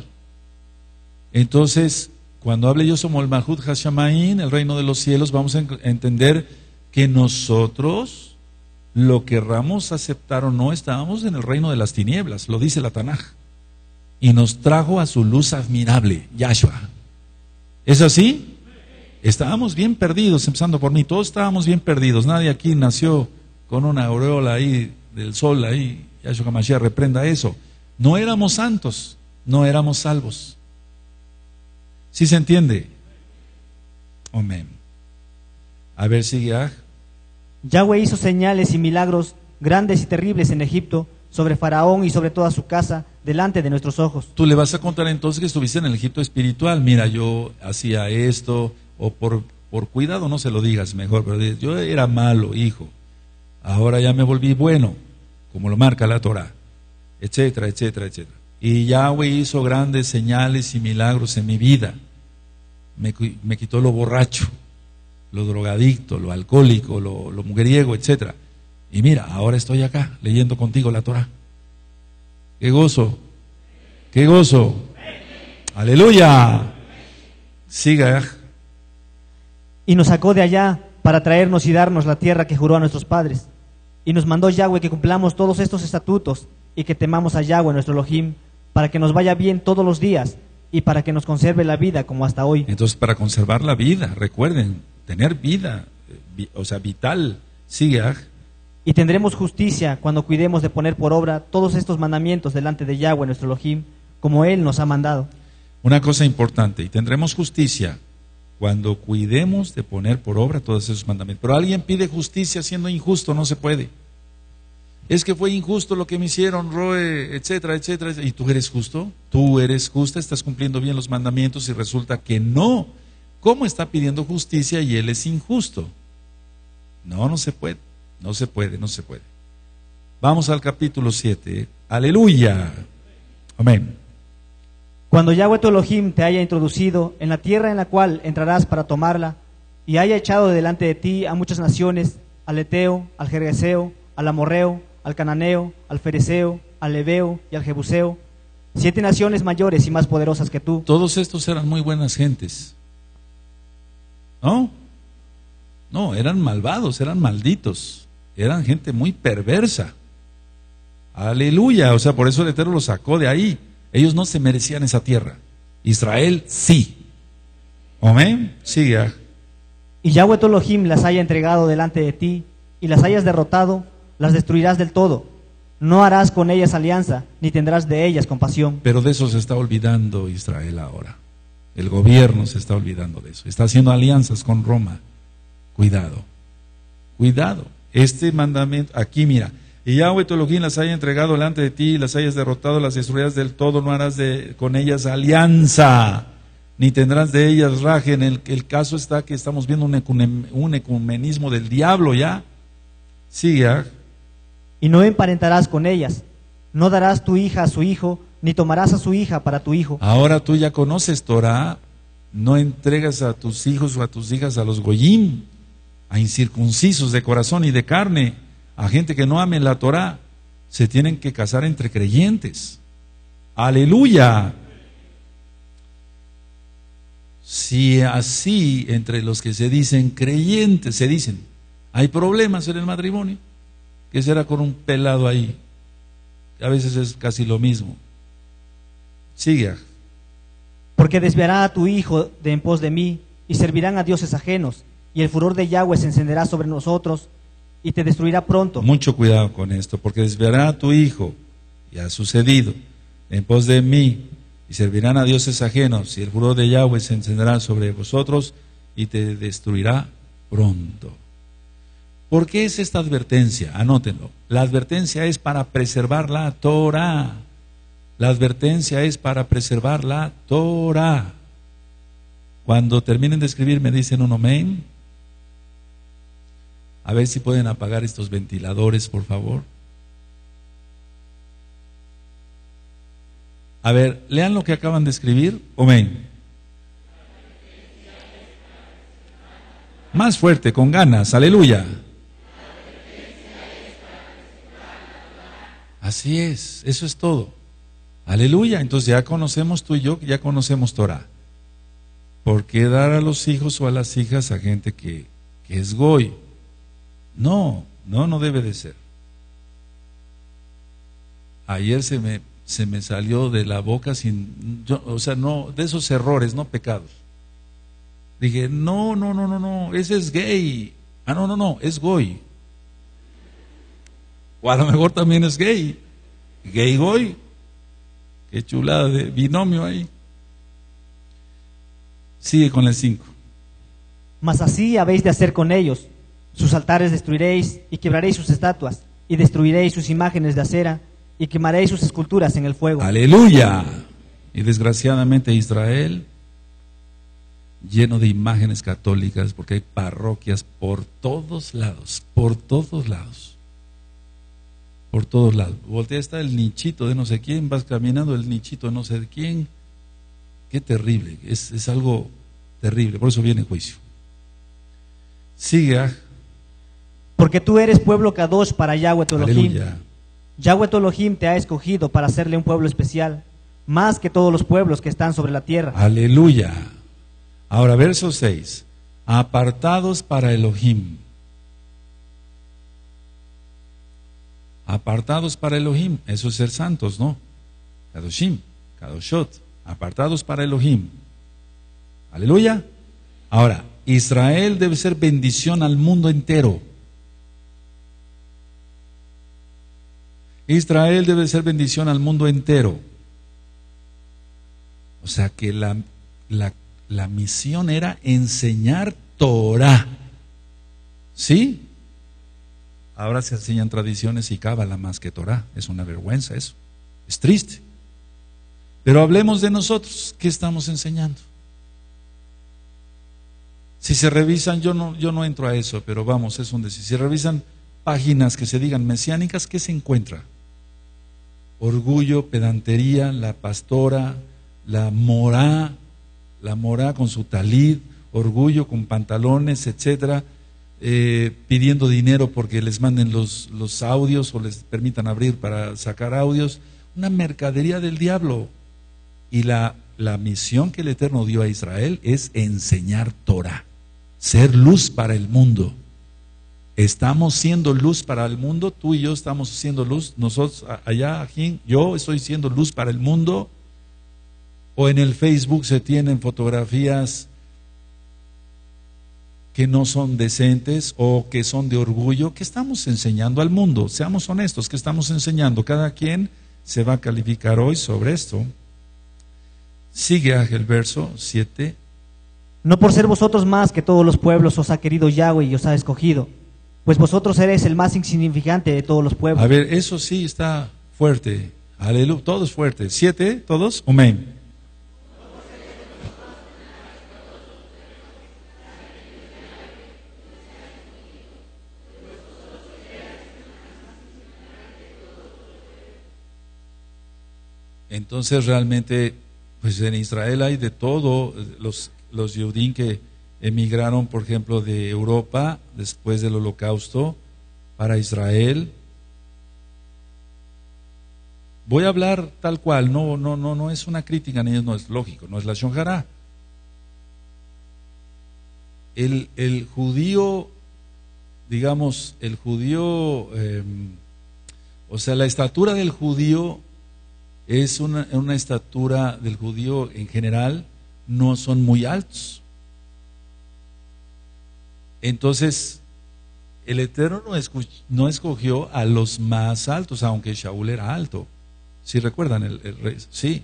Entonces, cuando hable yo somos el Malhut Hashamain, el reino de los cielos, vamos a entender que nosotros, lo querramos aceptar o no, estábamos en el reino de las tinieblas, lo dice la Tanaj, y nos trajo a su luz admirable, Yahshua. ¿Es así? Estábamos bien perdidos, empezando por mí, todos estábamos bien perdidos, nadie aquí nació con una aureola ahí del sol, ahí, Yahshua HaMashiach reprenda eso. No éramos santos, no éramos salvos. ¿Sí se entiende? Amén. A ver, sigue. Ah. Yahweh hizo señales y milagros grandes y terribles en Egipto, sobre Faraón y sobre toda su casa, delante de nuestros ojos. Tú le vas a contar entonces que estuviste en el Egipto espiritual. Mira, yo hacía esto, o por, por cuidado no se lo digas mejor, pero yo era malo, hijo. Ahora ya me volví bueno, como lo marca la Torah, etcétera, etcétera, etcétera. Y Yahweh hizo grandes señales y milagros en mi vida. Me, me quitó lo borracho, lo drogadicto, lo alcohólico, lo, lo mujeriego, etcétera. Y mira, ahora estoy acá leyendo contigo la Torah. ¡Qué gozo! ¡Qué gozo! ¡Aleluya! Siga. Y nos sacó de allá para traernos y darnos la tierra que juró a nuestros padres. Y nos mandó Yahweh que cumplamos todos estos estatutos y que temamos a Yahweh nuestro Elohim, para que nos vaya bien todos los días y para que nos conserve la vida como hasta hoy. Entonces, para conservar la vida, recuerden, tener vida, o sea, vital. Sigue. Y tendremos justicia cuando cuidemos de poner por obra todos estos mandamientos delante de Yahweh nuestro Elohim, como Él nos ha mandado. Una cosa importante: y tendremos justicia cuando cuidemos de poner por obra todos esos mandamientos. Pero alguien pide justicia siendo injusto, no se puede. Es que fue injusto lo que me hicieron, Roe, etcétera, etcétera. ¿Y tú eres justo? ¿Tú eres justa? ¿Estás cumpliendo bien los mandamientos? Y resulta que no. ¿Cómo está pidiendo justicia y él es injusto? No, no se puede. No se puede, no se puede. Vamos al capítulo siete. Aleluya. Amén. Cuando Yahweh tu Elohim te haya introducido en la tierra en la cual entrarás para tomarla, y haya echado delante de ti a muchas naciones, al Eteo, al Gergeseo, al Amorreo, al Cananeo, al Fereceo, al Leveo y al Jebuseo, siete naciones mayores y más poderosas que tú. Todos estos eran muy buenas gentes. ¿No? No, eran malvados, eran malditos, eran gente muy perversa. Aleluya, o sea, por eso el Eterno los sacó de ahí. Ellos no se merecían esa tierra. Israel sí. Amén. Sigue. Y Yahweh tu Elohim las haya entregado delante de ti y las hayas derrotado, las destruirás del todo. No harás con ellas alianza, ni tendrás de ellas compasión. Pero de eso se está olvidando Israel ahora. El gobierno se está olvidando de eso. Está haciendo alianzas con Roma. Cuidado, cuidado. Este mandamiento, aquí mira: y Yahweh tu Elohim las haya entregado delante de ti, las hayas derrotado, las destruirás del todo, no harás de, con ellas alianza, ni tendrás de ellas raje. En el, el caso está que estamos viendo un, ecumen, un ecumenismo del diablo ya. Sigue. Y no emparentarás con ellas, no darás tu hija a su hijo, ni tomarás a su hija para tu hijo. Ahora tú ya conoces Torah, no entregas a tus hijos o a tus hijas a los goyim, a incircuncisos de corazón y de carne, a gente que no ame la Torah. Se tienen que casar entre creyentes. ¡Aleluya! Si así entre los que se dicen creyentes se dicen, hay problemas en el matrimonio, ¿qué será con un pelado ahí? A veces es casi lo mismo. Sigue. Porque desviará a tu hijo de en pos de mí, y servirán a dioses ajenos, y el furor de Yahweh se encenderá sobre nosotros, y te destruirá pronto. Mucho cuidado con esto, porque desviará a tu hijo, y ha sucedido, en pos de mí, y servirán a dioses ajenos, y el furor de Yahweh se encenderá sobre vosotros, y te destruirá pronto. ¿Por qué es esta advertencia? Anótenlo. La advertencia es para preservar la Torah. La advertencia es para preservar la Torah. Cuando terminen de escribir me dicen un amén. A ver si pueden apagar estos ventiladores, por favor. A ver, lean lo que acaban de escribir. Amén. Más fuerte, con ganas. Aleluya. Así es, eso es todo. Aleluya. Entonces ya conocemos tú y yo, ya conocemos Torah. ¿Por qué dar a los hijos o a las hijas a gente que, que es goy? No, no, no debe de ser. Ayer se me, se me salió de la boca sin, yo, o sea, no, de esos errores, no pecados. Dije, no, no, no, no, no, ese es gay. Ah, no, no, no, es goy. O a lo mejor también es gay. Gay goy. Qué chulada de binomio ahí. Sigue con el cinco. Mas así habéis de hacer con ellos. Sus altares destruiréis y quebraréis sus estatuas, y destruiréis sus imágenes de acera, y quemaréis sus esculturas en el fuego. Aleluya. Y desgraciadamente Israel, lleno de imágenes católicas, porque hay parroquias por todos lados, por todos lados. Por todos lados. Voltea, está el nichito de no sé quién, vas caminando el nichito de no sé de quién. Qué terrible, es, es algo terrible, por eso viene el juicio. Sigue. Ah. Porque tú eres pueblo Kadosh para Yahweh tu Elohim. Aleluya. Yahweh tu Elohim te ha escogido para hacerle un pueblo especial, más que todos los pueblos que están sobre la tierra. Aleluya. Ahora, verso seis. Apartados para Elohim. Apartados para Elohim, eso es ser santos, ¿no? Kadoshim, Kadoshot, apartados para Elohim. Aleluya. Ahora, Israel debe ser bendición al mundo entero. Israel debe ser bendición al mundo entero. O sea que la, la, la misión era enseñar Torah. ¿Sí? Ahora se enseñan tradiciones y cábala más que Torah. Es una vergüenza eso. Es triste. Pero hablemos de nosotros. ¿Qué estamos enseñando? Si se revisan, yo no, yo no entro a eso, pero vamos, es un decir. Si revisan páginas que se digan mesiánicas, ¿qué se encuentra? Orgullo, pedantería, la pastora, la morá, la morá con su talid, orgullo con pantalones, etcétera. Eh, pidiendo dinero porque les manden los, los audios o les permitan abrir para sacar audios, una mercadería del diablo. Y la, la misión que el Eterno dio a Israel es enseñar Torah, ser luz para el mundo. Estamos siendo luz para el mundo, tú y yo estamos siendo luz, nosotros allá, aquí, yo estoy siendo luz para el mundo. O en el Facebook se tienen fotografías que no son decentes o que son de orgullo. ¿Qué estamos enseñando al mundo? Seamos honestos, ¿qué estamos enseñando? Cada quien se va a calificar hoy sobre esto. Sigue el verso siete. No por ser vosotros más que todos los pueblos os ha querido Yahweh y os ha escogido, pues vosotros seréis el más insignificante de todos los pueblos. A ver, eso sí está fuerte. Aleluya, todo es fuerte. Siete, todos, amén. Entonces realmente, pues en Israel hay de todo, los, los Yehudim que emigraron, por ejemplo, de Europa después del Holocausto para Israel. Voy a hablar tal cual, no, no, no, no es una crítica, ni no es lógico, no es la Lashon Hara. El, el judío, digamos, el judío, eh, o sea, la estatura del judío es una, una estatura del judío en general, no son muy altos. Entonces, el Eterno no, escu- no escogió a los más altos, aunque Shaul era alto. ¿Sí recuerdan el, el rey? Sí.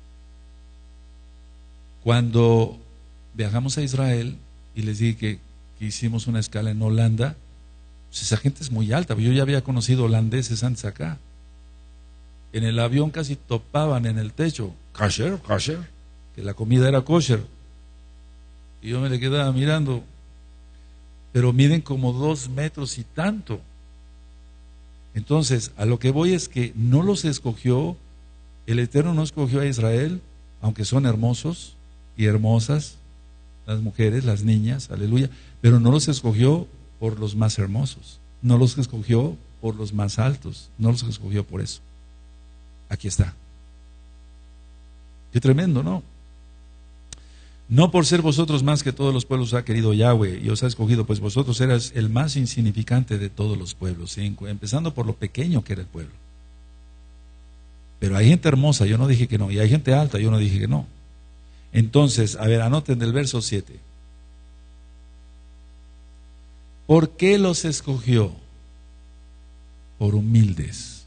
Cuando viajamos a Israel y les dije que, que hicimos una escala en Holanda, pues esa gente es muy alta. Yo ya había conocido holandeses antes acá. En el avión casi topaban en el techo. Kosher, kosher. Que la comida era kosher. Y yo me le quedaba mirando. Pero miden como dos metros y tanto. Entonces, a lo que voy es que no los escogió, el Eterno no escogió a Israel, aunque son hermosos y hermosas, las mujeres, las niñas, aleluya, pero no los escogió por los más hermosos, no los escogió por los más altos, no los escogió por eso. Aquí está. Qué tremendo, ¿no? No por ser vosotros más que todos los pueblos ha querido Yahweh y os ha escogido, pues vosotros eras el más insignificante de todos los pueblos, ¿sí? Empezando por lo pequeño que era el pueblo. Pero hay gente hermosa, yo no dije que no, y hay gente alta, yo no dije que no. Entonces, a ver, anoten del verso siete. ¿Por qué los escogió? Por humildes.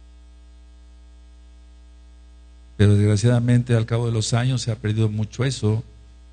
Pero desgraciadamente al cabo de los años se ha perdido mucho eso.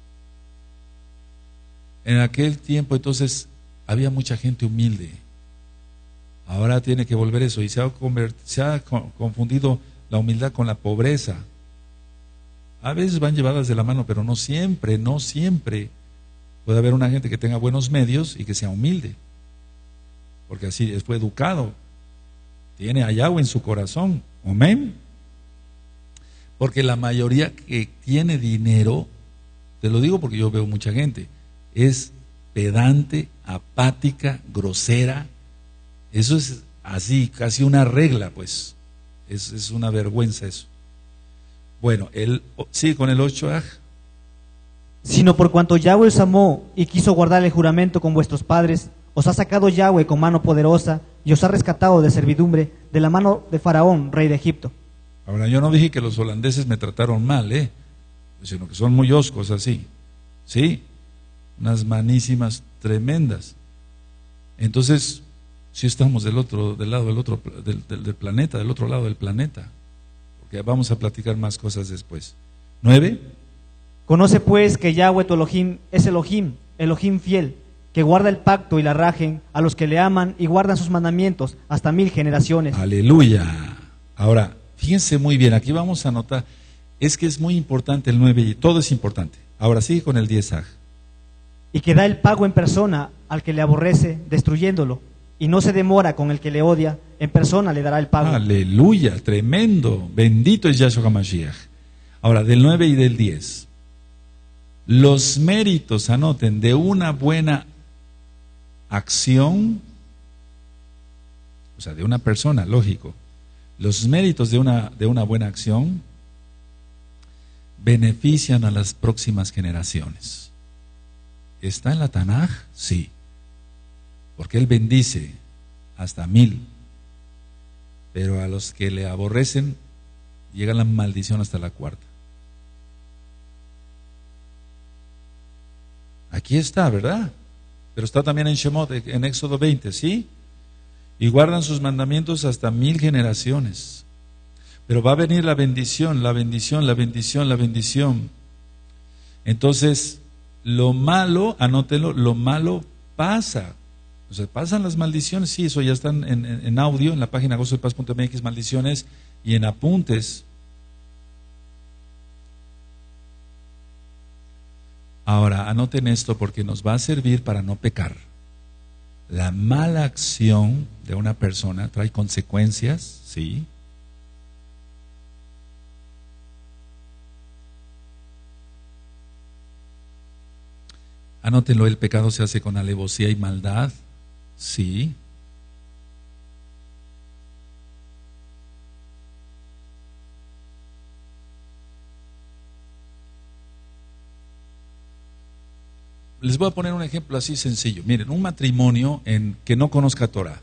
En aquel tiempo entonces había mucha gente humilde. Ahora tiene que volver eso y se ha, convert, se ha confundido la humildad con la pobreza. A veces van llevadas de la mano, pero no siempre, no siempre. Puede haber una gente que tenga buenos medios y que sea humilde, porque así fue educado, tiene a Yahweh en su corazón. Amén. Porque la mayoría que tiene dinero, te lo digo porque yo veo mucha gente, es pedante, apática, grosera. Eso es así, casi una regla, pues. Es, es una vergüenza eso. Bueno, el, sí, con el ocho. Ah. Sino por cuanto Yahweh os amó y quiso guardar el juramento con vuestros padres, os ha sacado Yahweh con mano poderosa y os ha rescatado de servidumbre de la mano de Faraón, rey de Egipto. Ahora, yo no dije que los holandeses me trataron mal, ¿eh? Sino que son muy hoscos así. Sí, unas manísimas tremendas. Entonces, si estamos del otro, del lado del otro del, del, del planeta, del otro lado del planeta, porque vamos a platicar más cosas después. Nueve. Conoce pues que Yahweh tu Elohim es Elohim, Elohim fiel, que guarda el pacto y la rajen a los que le aman y guardan sus mandamientos hasta mil generaciones. Aleluya. Ahora, fíjense muy bien, aquí vamos a anotar, es que es muy importante el nueve y todo es importante. Ahora sigue con el diez. Y que da el pago en persona al que le aborrece, destruyéndolo, y no se demora con el que le odia, en persona le dará el pago. Aleluya, tremendo, bendito es Yahshua HaMashiach. Ahora, del nueve y del diez. Los méritos, anoten, de una buena acción, o sea, de una persona, lógico, los méritos de una, de una buena acción benefician a las próximas generaciones. ¿Está en la Tanaj? Sí, porque Él bendice hasta mil, pero a los que le aborrecen llega la maldición hasta la cuarta. Aquí está, ¿verdad? Pero está también en Shemot, en Éxodo veinte, ¿sí? Y guardan sus mandamientos hasta mil generaciones. Pero va a venir la bendición, la bendición, la bendición, la bendición. Entonces, lo malo, anótelo, lo malo pasa. O sea, pasan las maldiciones, sí, eso ya están en, en, en audio, en la página gozo de paz punto m x, maldiciones, y en apuntes. Ahora, anoten esto porque nos va a servir para no pecar. La mala acción de una persona trae consecuencias, sí. Anótenlo, el pecado se hace con alevosía y maldad. Sí. Les voy a poner un ejemplo así sencillo. Miren, un matrimonio en que no conozca Torah.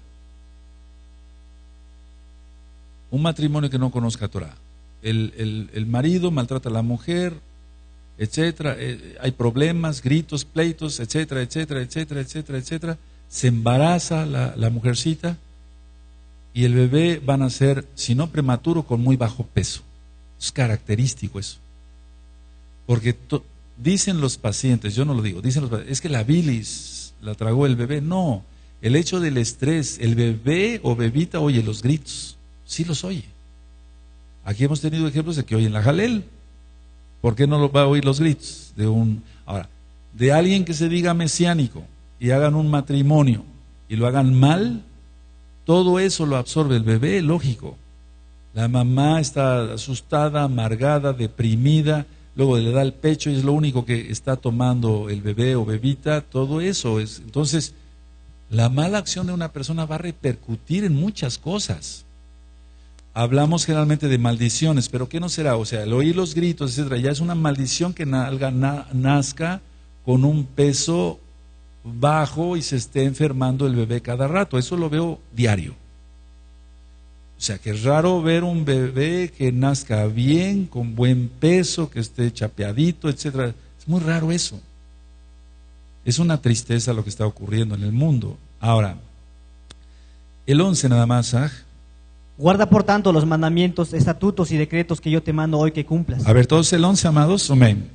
Un matrimonio que no conozca Torah. El, el, el marido maltrata a la mujer, etcétera. Eh, hay problemas, gritos, pleitos, etcétera, etcétera, etcétera, etcétera, etcétera. Se embaraza la, la mujercita y el bebé va a nacer, si no prematuro, con muy bajo peso. Es característico eso. Porque to, dicen los pacientes, yo no lo digo, dicen los pacientes, es que la bilis la tragó el bebé. No, el hecho del estrés, el bebé o bebita oye los gritos, sí los oye. Aquí hemos tenido ejemplos de que oyen la jalel. ¿Por qué no lo va a oír los gritos? De un, ahora, de alguien que se diga mesiánico y hagan un matrimonio y lo hagan mal, todo eso lo absorbe el bebé, lógico. La mamá está asustada, amargada, deprimida, luego le da el pecho y es lo único que está tomando el bebé o bebita, todo eso es. Entonces, la mala acción de una persona va a repercutir en muchas cosas. Hablamos generalmente de maldiciones, pero ¿qué no será? O sea, el oír los gritos, etcétera, ya es una maldición que nalga, na, nazca con un peso bajo y se esté enfermando el bebé cada rato. Eso lo veo diario. O sea, que es raro ver un bebé que nazca bien, con buen peso, que esté chapeadito, etcétera. Es muy raro eso. Es una tristeza lo que está ocurriendo en el mundo. Ahora, el once nada más, ¿ah? Guarda por tanto los mandamientos, estatutos y decretos que yo te mando hoy que cumplas. A ver, todos el once, amados, amén.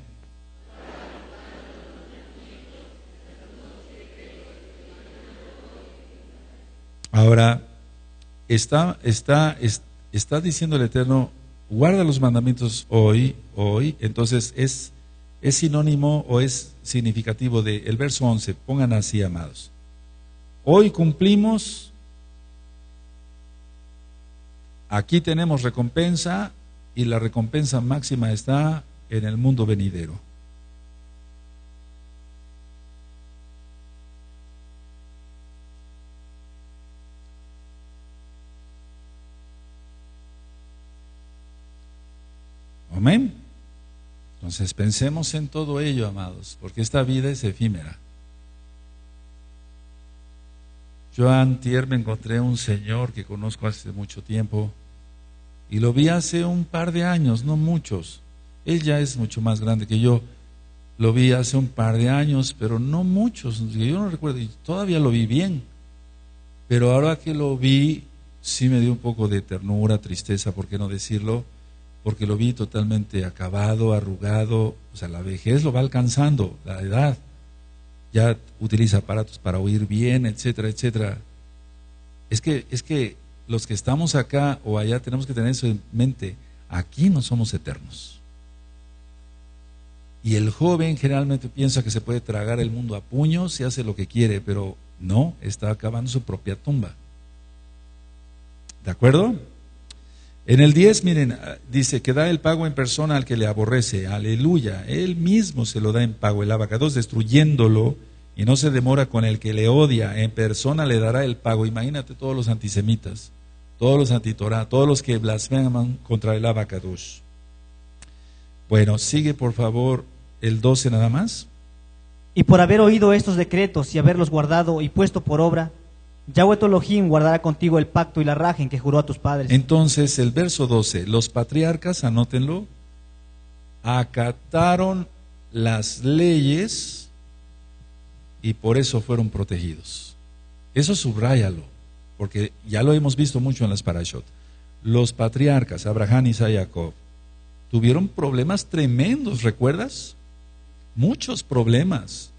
Ahora, está, está, está, está diciendo el Eterno, guarda los mandamientos hoy, hoy, entonces es, es sinónimo o es significativo del de, verso once, pongan así, amados. Hoy cumplimos. Aquí tenemos recompensa y la recompensa máxima está en el mundo venidero. Amén. Entonces pensemos en todo ello, amados, porque esta vida es efímera. Yo antier me encontré un señor que conozco hace mucho tiempo y lo vi hace un par de años, no muchos. Él ya es mucho más grande que yo. Lo vi hace un par de años, pero no muchos. Yo no recuerdo, y todavía lo vi bien. Pero ahora que lo vi, sí me dio un poco de ternura, tristeza, ¿por qué no decirlo? Porque lo vi totalmente acabado, arrugado. O sea, la vejez lo va alcanzando, la edad. Ya utiliza aparatos para oír bien, etcétera, etcétera. Es que, es que los que estamos acá o allá tenemos que tener eso en mente. Aquí no somos eternos. Y el joven generalmente piensa que se puede tragar el mundo a puños y hace lo que quiere, pero no, está acabando su propia tumba. ¿De acuerdo? En el diez, miren, dice que da el pago en persona al que le aborrece, aleluya, él mismo se lo da en pago, el abacados destruyéndolo, y no se demora con el que le odia, en persona le dará el pago. Imagínate todos los antisemitas, todos los antitorá, todos los que blasfeman contra el abacados. Bueno, sigue por favor el doce nada más. Y por haber oído estos decretos y haberlos guardado y puesto por obra, Yahweh tu Elohim guardará contigo el pacto y la raja en que juró a tus padres. Entonces, el verso doce, los patriarcas, anótenlo, acataron las leyes y por eso fueron protegidos. Eso subráyalo, porque ya lo hemos visto mucho en las parashot. Los patriarcas, Abraham, Isaac y Jacob, tuvieron problemas tremendos, ¿recuerdas? Muchos problemas.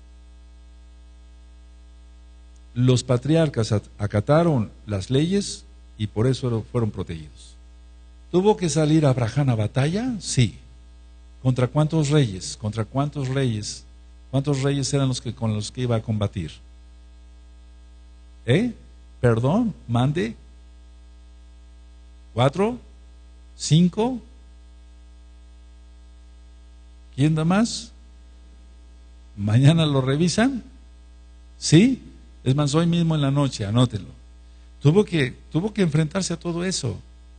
Los patriarcas acataron las leyes y por eso fueron protegidos. ¿Tuvo que salir Abraham a batalla? Sí. ¿Contra cuántos reyes? ¿Contra cuántos reyes? ¿Cuántos reyes eran los que con los que iba a combatir? ¿Eh? Perdón, mande. ¿Cuatro? ¿Cinco? ¿Quién da más? Mañana lo revisan, ¿sí? Es más, hoy mismo en la noche, anótenlo. Tuvo que, tuvo que enfrentarse a todo eso.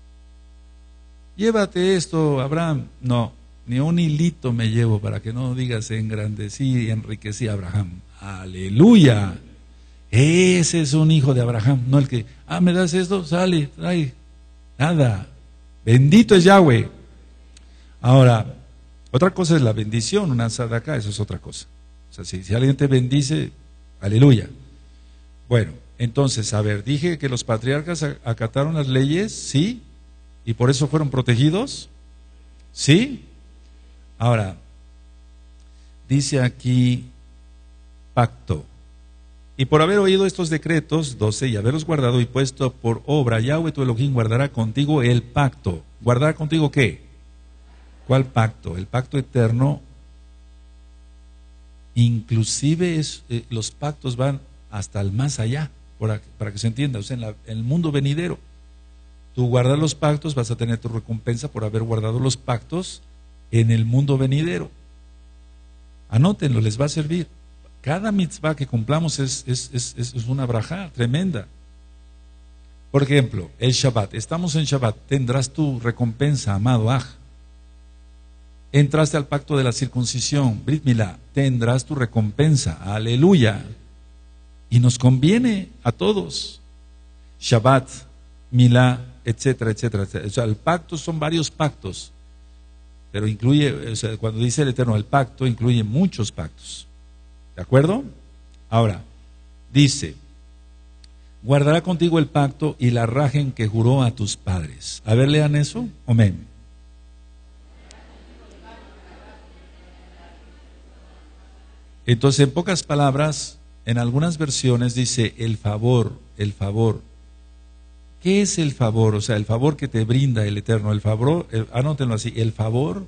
Llévate esto, Abraham. No, ni un hilito me llevo para que no digas engrandecí y enriquecí a Abraham. Aleluya. Ese es un hijo de Abraham, no el que, ah, me das esto, sale, trae. Nada. Bendito es Yahweh. Ahora, otra cosa es la bendición, una sadaká, eso es otra cosa. O sea, si, si alguien te bendice, aleluya. Bueno, entonces, a ver, dije que los patriarcas acataron las leyes, sí, y por eso fueron protegidos, sí. Ahora, dice aquí pacto. Y por haber oído estos decretos, doce, y haberlos guardado y puesto por obra, Yahweh tu Elohim guardará contigo el pacto. ¿Guardará contigo qué? ¿Cuál pacto? El pacto eterno. Inclusive es, eh, los pactos van hasta el más allá, para, para que se entienda, o sea, en, la, en el mundo venidero. Tú guardas los pactos, vas a tener tu recompensa por haber guardado los pactos en el mundo venidero. Anótenlo, les va a servir. Cada mitzvah que cumplamos es, es, es, es una brajá tremenda. Por ejemplo, el Shabbat. Estamos en Shabbat. Tendrás tu recompensa, amado Aj. Entraste al pacto de la circuncisión, Brit Milá. Tendrás tu recompensa. Aleluya. Y nos conviene a todos. Shabbat, Milá, etcétera, etcétera, etcétera. O sea, el pacto son varios pactos. Pero incluye, o sea, cuando dice el Eterno, el pacto incluye muchos pactos. ¿De acuerdo? Ahora, dice, guardará contigo el pacto y la rajen que juró a tus padres. A ver, lean eso. Amén. Entonces, en pocas palabras, en algunas versiones dice el favor, el favor. ¿Qué es el favor? O sea, el favor que te brinda el Eterno. El favor, el, anótenlo así, el favor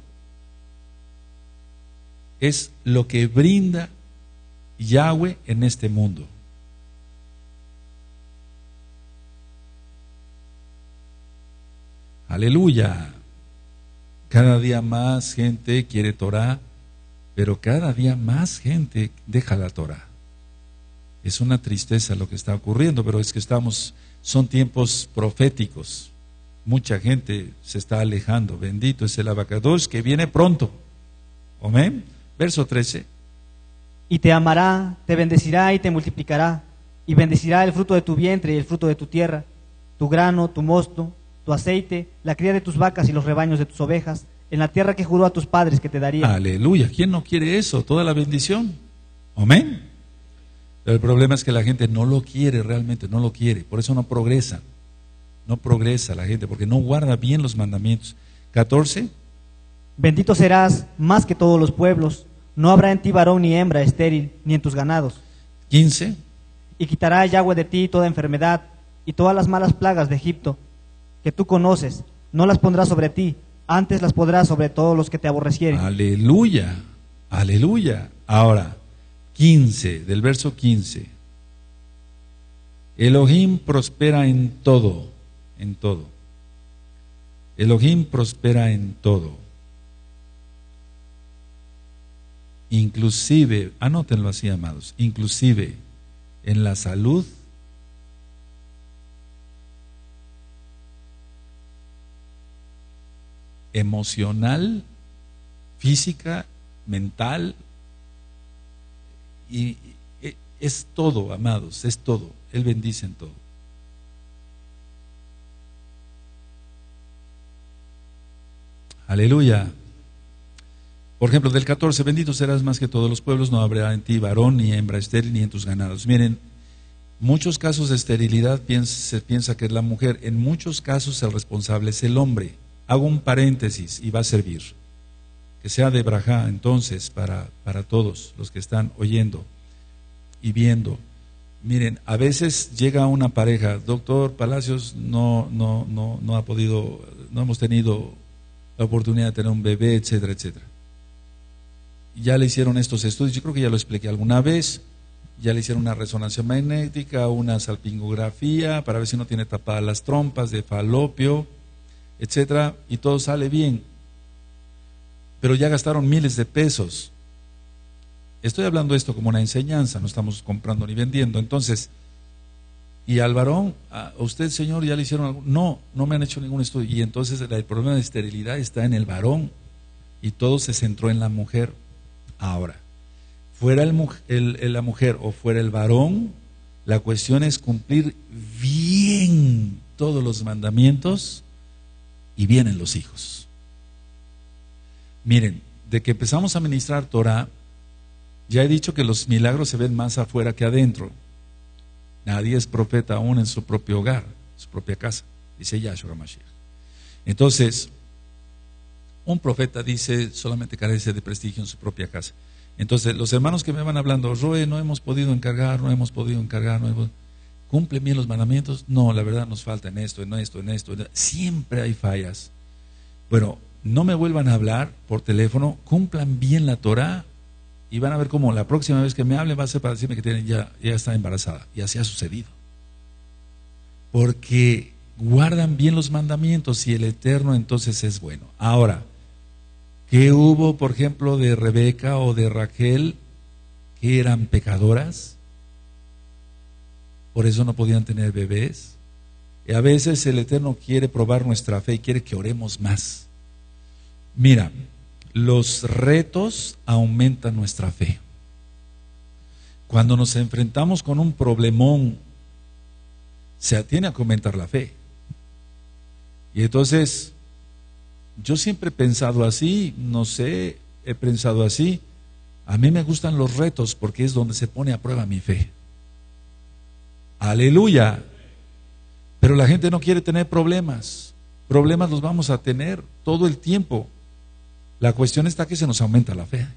es lo que brinda Yahweh en este mundo. Aleluya. Cada día más gente quiere Torah, pero cada día más gente deja la Torah. Es una tristeza lo que está ocurriendo, pero es que estamos, son tiempos proféticos. Mucha gente se está alejando. Bendito es el Abacadosh que viene pronto. Amén. Verso trece. Y te amará, te bendecirá y te multiplicará, y bendecirá el fruto de tu vientre y el fruto de tu tierra, tu grano, tu mosto, tu aceite, la cría de tus vacas y los rebaños de tus ovejas, en la tierra que juró a tus padres que te daría. Aleluya. ¿Quién no quiere eso? Toda la bendición. Amén. Pero el problema es que la gente no lo quiere realmente, no lo quiere. Por eso no progresa. No progresa la gente, porque no guarda bien los mandamientos. catorce. Bendito serás más que todos los pueblos. No habrá en ti varón ni hembra estéril, ni en tus ganados. quince. Y quitará Yahweh de ti toda enfermedad y todas las malas plagas de Egipto, que tú conoces, no las pondrá sobre ti, antes las pondrá sobre todos los que te aborrecieren. Aleluya, aleluya. Ahora, quince, del verso quince. Elohim prospera en todo, en todo. Elohim prospera en todo. Inclusive, anótenlo así, amados, inclusive en la salud, emocional, física, mental, y, y es todo, amados, es todo. Él bendice en todo. Aleluya. Por ejemplo, del catorce, bendito serás más que todos los pueblos, no habrá en ti varón ni hembra estéril ni en tus ganados. Miren, muchos casos de esterilidad piensa, se piensa que es la mujer, en muchos casos el responsable es el hombre. Hago un paréntesis y va a servir. Que sea de brajá entonces para, para todos los que están oyendo y viendo. Miren, a veces llega una pareja, doctor Palacios, no, no, no, no ha podido, no hemos tenido la oportunidad de tener un bebé, etcétera, etcétera. Ya le hicieron estos estudios, yo creo que ya lo expliqué alguna vez, ya le hicieron una resonancia magnética, una salpingografía para ver si no tiene tapadas las trompas de falopio, etcétera, y todo sale bien. Pero ya gastaron miles de pesos Estoy hablando esto como una enseñanza, no estamos comprando ni vendiendo. Entonces, ¿y al varón, a usted, señor, ya le hicieron algo? No, no me han hecho ningún estudio. Y entonces el problema de esterilidad está en el varón y todo se centró en la mujer. Ahora, fuera el, el, el, la mujer o fuera el varón, la cuestión es cumplir bien todos los mandamientos y vienen los hijos. Miren, de que empezamos a ministrar Torah, ya he dicho que los milagros se ven más afuera que adentro. Nadie es profeta aún en su propio hogar, en su propia casa, dice Yahshua HaMashiach. Entonces, un profeta dice solamente carece de prestigio en su propia casa. Entonces, los hermanos que me van hablando, Roe, no hemos podido encargar, no hemos podido encargar, no hemos... ¿Cumplen bien los mandamientos? No, la verdad nos falta en esto, en esto, en esto, en esto. Siempre hay fallas. Bueno, no me vuelvan a hablar por teléfono, cumplan bien la Torah y van a ver cómo la próxima vez que me hablen va a ser para decirme que tienen ya, ya está embarazada. Y así ha sucedido. Porque guardan bien los mandamientos y el Eterno entonces es bueno. Ahora, ¿qué hubo, por ejemplo, de Rebeca o de Raquel que eran pecadoras? Por eso no podían tener bebés. Y a veces el Eterno quiere probar nuestra fe y quiere que oremos más. Mira, los retos aumentan nuestra fe. Cuando nos enfrentamos con un problemón, se tiene que aumentar la fe. Y entonces, yo siempre he pensado así, no sé, he pensado así. A mí me gustan los retos porque es donde se pone a prueba mi fe. Aleluya. Pero la gente no quiere tener problemas. Problemas los vamos a tener todo el tiempo. La cuestión está que se nos aumenta la fe.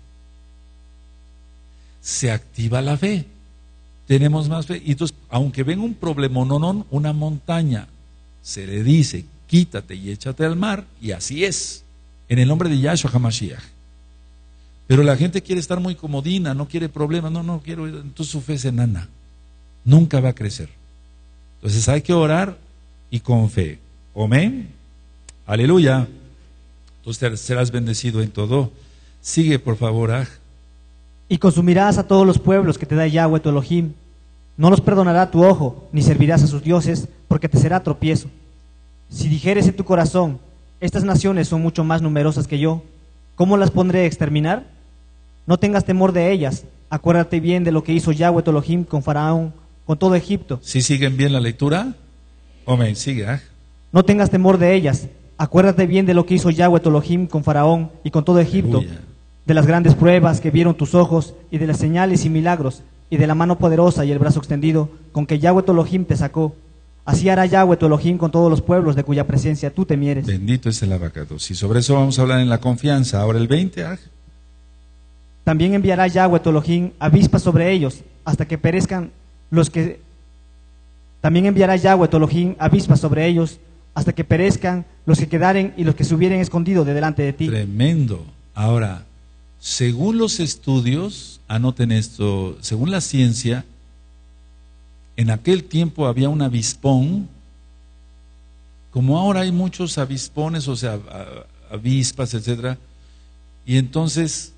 Se activa la fe. Tenemos más fe. Y entonces, aunque venga un problema, no, no, una montaña, se le dice, quítate y échate al mar, y así es, en el nombre de Yahshua HaMashiach. Pero la gente quiere estar muy comodina, no quiere problemas, no, no quiero, entonces su fe es enana, nunca va a crecer. Entonces hay que orar y con fe. Amén. Aleluya. Entonces serás bendecido en todo. Sigue, por favor, Aj. Y consumirás a todos los pueblos que te da Yahweh tu Elohim. No los perdonará tu ojo, ni servirás a sus dioses, porque te será tropiezo. Si dijeres en tu corazón, estas naciones son mucho más numerosas que yo, ¿cómo las pondré a exterminar? No tengas temor de ellas. Acuérdate bien de lo que hizo Yahweh tu Elohim con Faraón, con todo Egipto. ¿Sí siguen bien la lectura? Amén, sigue. Aj. No tengas temor de ellas. Acuérdate bien de lo que hizo Yahweh tu Elohim con Faraón y con todo Egipto, Aleluya. De las grandes pruebas que vieron tus ojos y de las señales y milagros y de la mano poderosa y el brazo extendido con que Yahweh tu Elohim te sacó. Así hará Yahweh tu Elohim con todos los pueblos de cuya presencia tú temieres. Bendito es el abacados. Y sobre eso vamos a hablar en la confianza. Ahora el veinte. Aj. También enviará Yahweh tu Elohim avispas sobre ellos hasta que perezcan los que... También enviará Yahweh tu Elohim avispas sobre ellos hasta que perezcan los que quedaren y los que se hubieren escondido de delante de ti. Tremendo. Ahora, según los estudios, anoten esto, según la ciencia, en aquel tiempo había un avispón, como ahora hay muchos avispones, o sea, avispas, etcétera, y entonces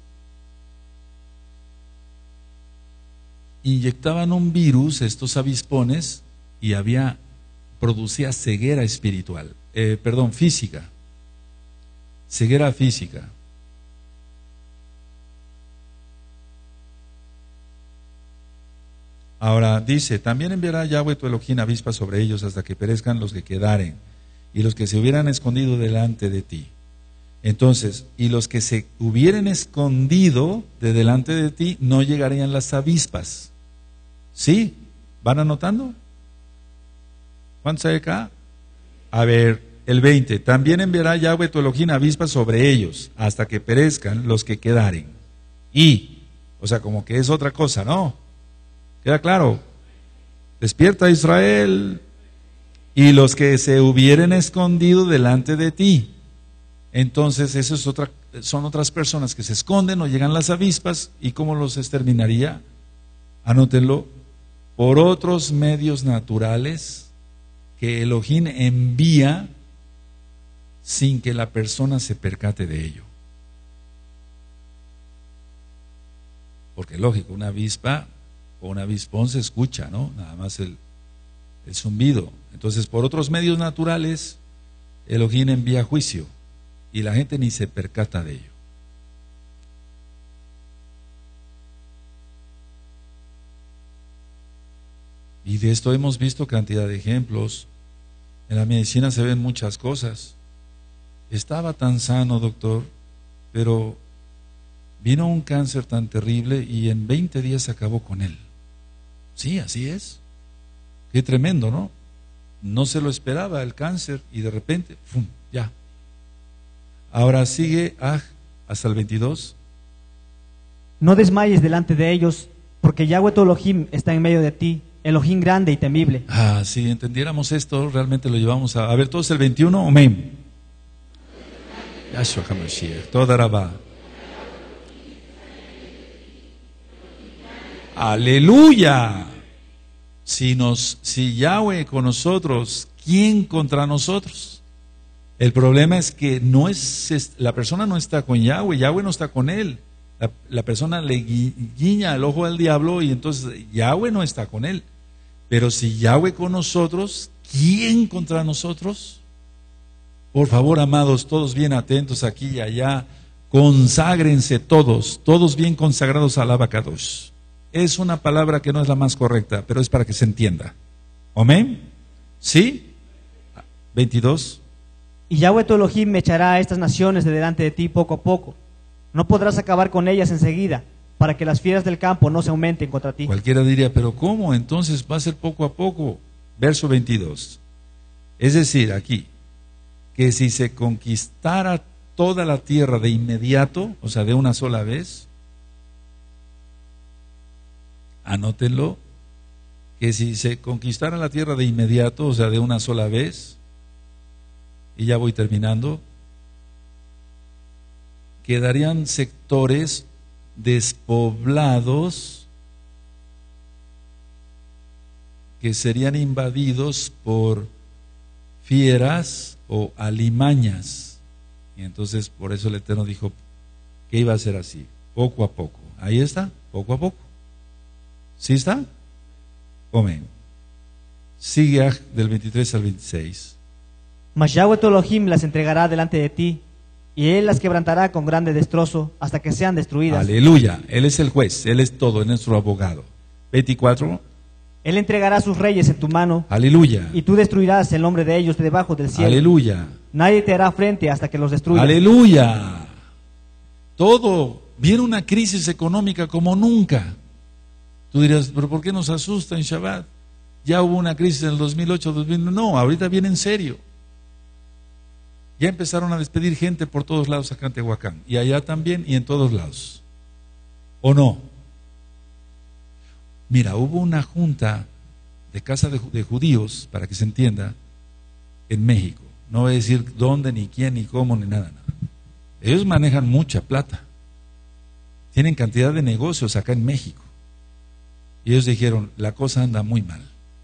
inyectaban un virus, estos avispones, y había, producía ceguera espiritual, eh, perdón, física, ceguera física. Ahora dice, también enviará Yahweh tu Elohim avispas sobre ellos hasta que perezcan los que quedaren y los que se hubieran escondido delante de ti. Entonces, y los que se hubieran escondido de delante de ti no llegarían las avispas. ¿Sí? ¿Van anotando? ¿Cuántos hay acá? A ver, el veinte. También enviará Yahweh tu Elohim avispas sobre ellos hasta que perezcan los que quedaren. Y, o sea, como que es otra cosa, ¿no? ¿Queda claro? Despierta Israel, y los que se hubieren escondido delante de ti. Entonces, eso es otra, son otras personas que se esconden, o llegan las avispas, ¿y cómo los exterminaría? Anótenlo, por otros medios naturales que Elohim envía sin que la persona se percate de ello. porque lógico, una avispa o un avispón se escucha, ¿no? Nada más el, el zumbido. Entonces, por otros medios naturales, Elohim envía juicio y la gente ni se percata de ello. Y de esto hemos visto cantidad de ejemplos. En la medicina se ven muchas cosas. Estaba tan sano, doctor, pero vino un cáncer tan terrible y en veinte días acabó con él. Sí, así es. Qué tremendo, ¿no? No se lo esperaba el cáncer y de repente, ¡fum!, ya. Ahora sigue ah, hasta el veintidós. No desmayes delante de ellos, porque Yahweh tu Elohim está en medio de ti, Elohim grande y temible. Ah, si entendiéramos esto, realmente lo llevamos a... A ver, todos el veintiuno, amén. Yahshua HaMashiach, toda Rabá. Aleluya. Si nos, si Yahweh con nosotros, ¿quién contra nosotros? El problema es que no es, es la persona no está con Yahweh, Yahweh no está con él. La, la persona le guiña el ojo al diablo y entonces Yahweh no está con él. Pero si Yahweh con nosotros, ¿quién contra nosotros? Por favor, amados, todos bien atentos aquí y allá, conságrense todos, todos bien consagrados al Abacadosh. Es una palabra que no es la más correcta, pero es para que se entienda. ¿Amén? ¿Sí? veintidós. Y Yahweh tu Elohim me echará a estas naciones de delante de ti poco a poco. No podrás acabar con ellas enseguida, para que las fieras del campo no se aumenten contra ti. Cualquiera diría, pero ¿cómo? Entonces va a ser poco a poco. Verso veintidós. Es decir, aquí, que si se conquistara toda la tierra de inmediato, o sea, de una sola vez, anótenlo, que si se conquistara la tierra de inmediato, o sea, de una sola vez, y ya voy terminando, quedarían sectores despoblados que serían invadidos por fieras o alimañas. Y entonces por eso el Eterno dijo que iba a ser así, poco a poco. Ahí está, poco a poco. ¿Sí está? Amén. Sigue del veintitrés al veintiséis. Mas Yahweh tu Elohim las entregará delante de ti, y él las quebrantará con grande destrozo hasta que sean destruidas. Aleluya, él es el juez, él es todo, él es nuestro abogado. veinticuatro. Él entregará sus reyes en tu mano. Aleluya. Y tú destruirás el nombre de ellos de debajo del cielo. Aleluya. Nadie te hará frente hasta que los destruyas. Aleluya. Todo, viene una crisis económica como nunca. Tú dirás, pero ¿por qué nos asusta en Shabbat? Ya hubo una crisis en el dos mil ocho, dos mil nueve. No, ahorita viene en serio. Ya empezaron a despedir gente por todos lados acá en Tehuacán, y allá también, y en todos lados. ¿O no? Mira, hubo una junta de casa de, de judíos, para que se entienda, en México. No voy a decir dónde, ni quién, ni cómo, ni nada, nada. Ellos manejan mucha plata. Tienen cantidad de negocios acá en México. Y ellos dijeron, la cosa anda muy mal.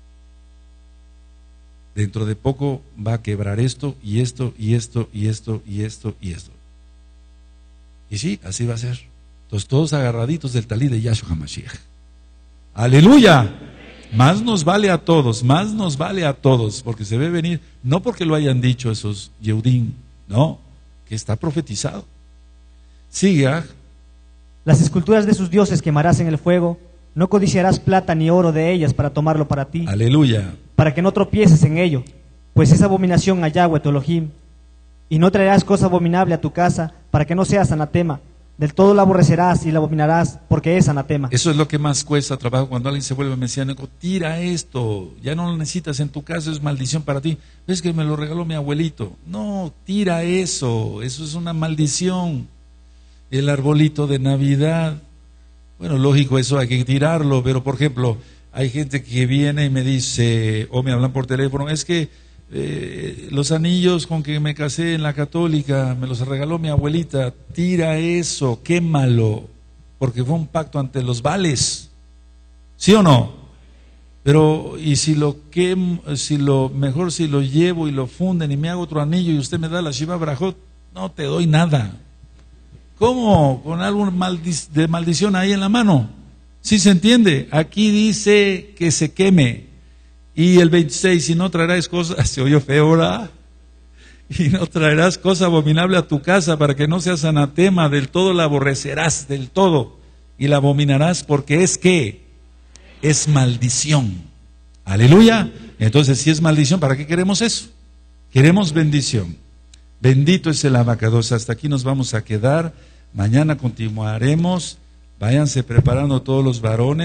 Dentro de poco va a quebrar esto, y esto, y esto, y esto, y esto, y esto. Y sí, así va a ser. Entonces todos agarraditos del talí de Yahshua HaMashiach. ¡Aleluya! Más nos vale a todos, más nos vale a todos, porque se ve venir, no porque lo hayan dicho esos Yehudim, no, que está profetizado. Sigue. ¿Ah? Las esculturas de sus dioses quemarás en el fuego, no codiciarás plata ni oro de ellas para tomarlo para ti. Aleluya. Para que no tropieces en ello, pues es abominación a Yahweh tu Elohim. Y no traerás cosa abominable a tu casa, para que no seas anatema. Del todo la aborrecerás y la abominarás, porque es anatema. Eso es lo que más cuesta trabajo cuando alguien se vuelve mesiánico. Tira esto, ya no lo necesitas en tu casa, es maldición para ti. Es que me lo regaló mi abuelito. No, tira eso, eso es una maldición. El arbolito de Navidad, bueno, lógico, eso hay que tirarlo, pero por ejemplo, hay gente que viene y me dice, o me hablan por teléfono, es que eh, los anillos con que me casé en la católica me los regaló mi abuelita. Tira eso, quémalo, porque fue un pacto ante los vales. ¿Sí o no? Pero, y si lo quemo, si lo mejor si lo llevo y lo funden y me hago otro anillo y usted me da la Shiva Brajot, no te doy nada. ¿Cómo? Con algo maldi- de maldición ahí en la mano. ¿Sí se entiende? Aquí dice que se queme. Y el veintiséis, si no traerás cosas, se oyó feo, ¿verdad? Y no traerás cosa abominable a tu casa para que no seas anatema, del todo la aborrecerás, del todo, y la abominarás porque es que es maldición. Aleluya. Entonces, si es maldición, ¿para qué queremos eso? Queremos bendición. Bendito es el abacados. Hasta aquí nos vamos a quedar. Mañana continuaremos. Váyanse preparando todos los varones.